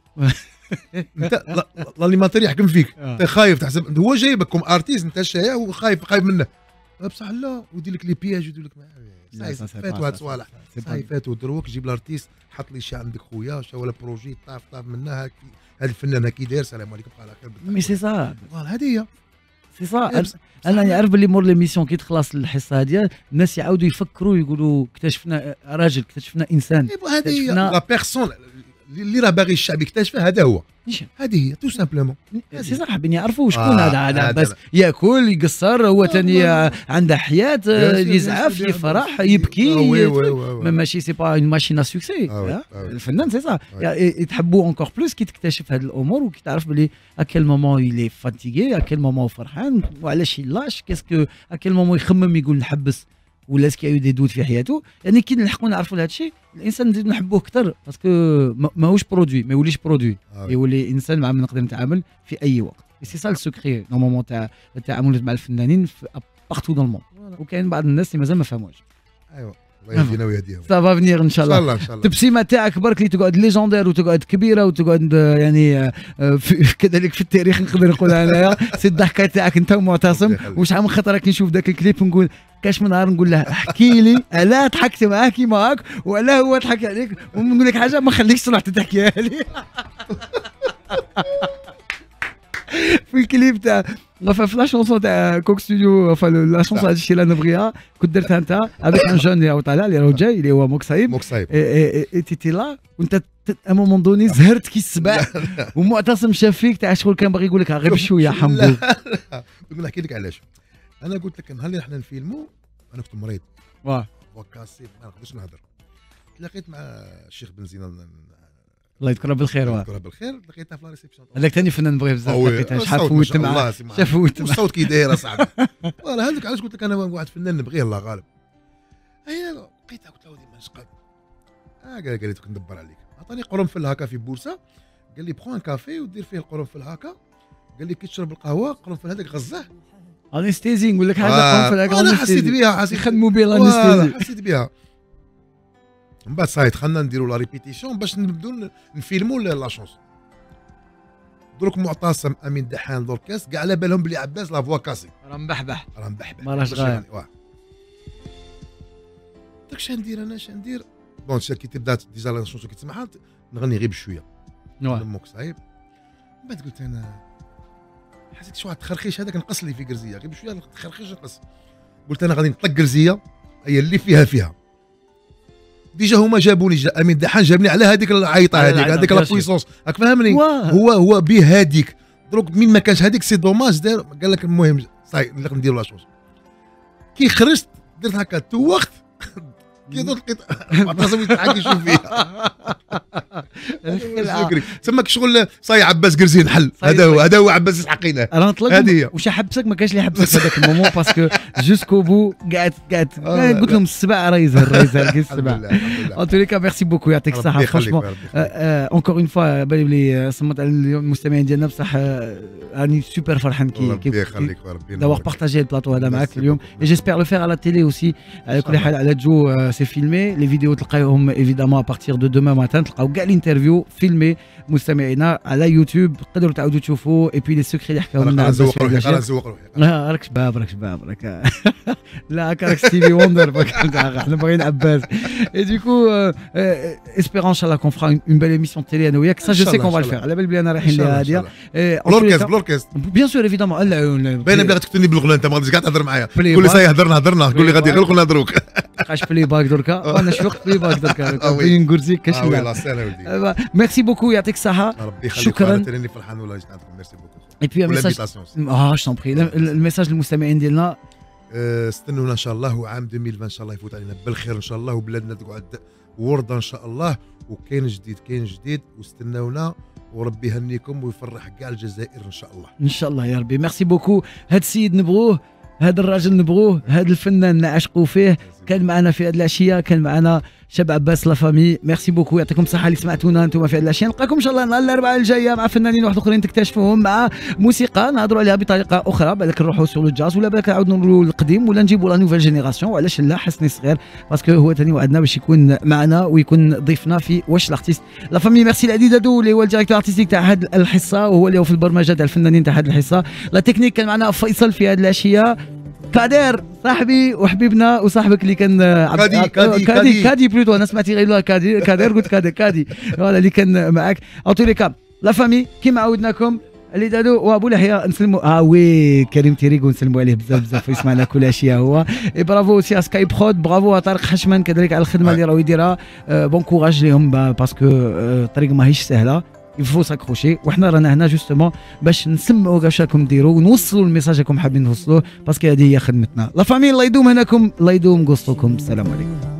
انت لانيماتور يحكم فيك، انت خايف تحسب هو جايبك كوم ارتيست، انت شايع وخايف منه، بصح لا ويدير لك لي بياج ويدير لك فاتوا هاد الصوالح صاي فاتوا دروك جيب الارتيست حط لي شي عندك خويا شا ولا بروجي طاف منها هذا الفنان هكي داير سلام عليكم بقى على خير. مي سي سا هذه هي سي سا. انا نعرف باللي مور ليميسيون كي تخلص الحصه هذه الناس يعاودوا يفكروا يقولوا اكتشفنا راجل، اكتشفنا انسان. هذه هي لا بيرسون اللي راه باغي الشعب يكتشفه، هذا هو، هذه هي تو سامبلومون. سي صح حابين يعرفوا شكون هذا بس ياكل يقصر، هو ثاني عنده حياه، يزعف يفرح يبكي، ماشي سي با اون ماشين ا سوكسي. الفنان سي صح يتحبوا اونكور بلوس كي تكتشف هذه الامور وكي تعرف بلي اكل مومون يلي فاتيغي، اكل مومون فرحان وعلاش يلاش كاسكو اكل مومون يخمم يقول نحبس ولا اسكي يو دي دوت في حياته. يعني كي نلحقوا نعرفوا هذا الشيء الانسان نزيد نحبوه اكثر، باسكو ماهوش برودوي، ما يوليش برودوي، يولي انسان مع من نقدر نتعامل في اي وقت. سي سا السكري نورمالمون تاع التعامل مع الفنانين بارتو دون الموند. وكاين بعض الناس اللي مازال ما فهموش. ايوا الله يهدينا ويهديهم. سافا فينير ان شاء الله. ان شاء الله. التبسيمه تاعك برك اللي تقعد ليجوندير وتقعد كبيره وتقعد يعني كذلك في التاريخ نقدر نقول انايا. سي الضحكه تاعك انت ومعتصم. وشحال من خطره كي نشوف ذاك الكليب نقول كاش من نهار نقول له احكي لي علاه ضحكت معاه كيما هاك وعلاه هو ضحك عليك، ونقول لك حاجه ما خليكش تروح تحكيها لي. في الكليب تاع في لا شونسون تاع كوك ستوديو، لا شونسون هذا الشيء اللي انا نبغيها كنت درتها انت افيك ان جون اللي طالع اللي راه جاي اللي هو موكسايب. تيتي لا وانت ا مومون دوني زهرت كي السبع، ومعتصم شاف فيك تاع شغل كان باغي يقول لك غير بشويه حمدو. نحكي لك علاش. انا قلت لك نهار اللي احنا نفيلمو انا كنت مريض وكاسي ما نقدرش نهضر. تلاقيت مع الشيخ بن زينان الله يذكره بالخير. الله يذكره بالخير. لقيتها في لا ريسبسيون. هذاك ثاني فنان نبغيه بزاف. لقيتها شحال فوت معاه، شاف فوت معاه الصوت كي داير اصاحبي. والله هذاك علاش قلت لك انا واحد فنان نبغيه الله غالب. هيا لقيتها قلت له ودي ما نشقد. قال لي ندبر عليك. عطاني قرنفل هكا في بورصه، قال لي بخو ان كافي ودير فيه القرنفل هكا، قال لي كي تشرب القهوه القرنفل هذاك غزاه انستيزي. نقول لك حاجه قرنفل هكا انا حسيت بها، يخدموا به الانستيزي، حسيت بها. من بعد صايت دخلنا نديروا لا ريبيتيسيون باش نبداو نفيلموا لا شونس. دروك معتصم امين دحان لوركاس كاع على بالهم بلي عباس لا فوا كاسي راه مبحبح ما راهش غايب. داك اش ندير انا اش ندير. بون كي تبدا ديجا لا شونس كي تسمعها نغني غير بشويه نموك صعيب. من بعد قلت انا حسيت شي واحد تخرخيش هذاك نقص لي في قرزيه غير بشويه تخرخيش نقص. قلت انا غادي نطلق قرزيه هي اللي فيها ديجا هما جابوني امين دحان جابني على هذيك العيطه هذيك لا بويسونس راك فاهمني. هو به هذيك دروك مين ما كانش هذيك سي دوماج دار قال لك المهم صاي نقدر نديروا لا شوز. كي خرجت درت هكا توخت كي درت لقيت معتصم يضحك يشوف فيها. تماك شغل صاي عباس قرزي نحل. هذا هو عباس الحقينه. انا نطلق وش حبسك ما كانش اللي يحبسك في هذاك المومون باسكو جوسكو بو قاعد قلت لهم السبع راه يزهر كي السبع. ان تو كا ميرسي بوكو يعطيك الصحه فرانشمون اونكور اون فوا بالي بلي صمت على المستمعين ديالنا بصح راني سوبر فرحان كي داvoir partagé البلاطو هذا معاك اليوم. جيسبيغ لو فير على التيلي اوسي. على كل حال على جو سي فيلمي لي فيديو تلقاوهم ايفيدامون ا بارتير دو دومان ماتان تلقاو كاع انترفيو فيلمي مستمعينا على يوتيوب، تقدروا تعاودوا تشوفوا اي بي لي سكري اللي حكاو لنا. انا نزوق روحي لا راك شباب راك لا راك ستيفي وندر احنا باغيين عباس. اي دوكو اسبيرون ان شاء الله كون فرا اون بيل ايميسيون تيلي انا وياك. سا جو سي كون فا الفير، على بال بلي انا رايحين لها هاديه بلوركيست بيان سور ايفيدامون. باين بلي غتكتبني بالغلا، انت ما غاديش كاع تهضر معايا، قول لي صاي هضرنا قول لي غادي غير نهضروك. بقاش بلاي باك دركا، انا شفت بلاي باك دركا بين كرسي كاش. ميرسي بوكو، يعطيك الصحه. شكرا. انا فرحان والله جيت عندكم. ميرسي بوكو. اي بي ميساج جو بري الميساج للمستمعين ديالنا، استنونا ان شاء الله، وعام 2020 ان شاء الله يفوت علينا بالخير ان شاء الله، وبلادنا تقعد ورده ان شاء الله، وكاين جديد واستناونا، وربي يهنيكم ويفرح كاع الجزائر ان شاء الله. ان شاء الله يا ربي. ميرسي بوكو. هاد السيد نبغوه، هذا الراجل نبغوه، هذا الفنان نعشقوا فيه. كان معنا في هذه العشيه، كان معنا شاب عباس لا فامي. ميرسي بوكو، يعطيكم الصحه اللي سمعتونا انتم في هذه العشيه. نلقاكم ان شاء الله نهار الاربعاء الجايه مع فنانين واحد اخرين تكتشفوهم، مع موسيقى نهضروا عليها بطريقه اخرى. بالك نروحوا سولو جاز، ولا بالك نعاودوا نقولوا القديم، ولا نجيبوا لا نوفيل جينيراسيون، وعلاش لا حسني صغير باسكو هو ثاني وعدنا باش يكون معنا ويكون ضيفنا في واش الارتيست لا فامي. ميرسي العديد دادو اللي هو الديريكتور ارتستيك تاع هذه الحصه، وهو اللي هو في البرمجه تاع الفنانين تاع هذه الحصه. لا تكنيك كان معنا فيصل في هذه العشيه. كادر صاحبي وحبيبنا وصاحبك اللي كان كادي بلوتو، انا سمعتي غير كادر قلت كادي فوالا اللي كان معاك. او توليكا لا فامي كيما عودناكم اللي دادو وابو لحيه نسلموا وي كريم تيريغو نسلموا عليه بزاف ويسمعنا كل اشياء هو. برافو سي سكاي برود، برافو طارق حشمان كذلك على الخدمه اللي راهو يديرها. بون كوراج ليهم باسكو الطريق ماهيش سهله، يفو ساكروشي، وحنا رانا هنا جوستومون باش نسمعوا واش راكم ديروا ونوصلوا الميساج راكم حابين توصلوه، باسكو هذه هي خدمتنا. لا فامي الله يدوم هناكم، الله يدوم قصتكم. السلام عليكم.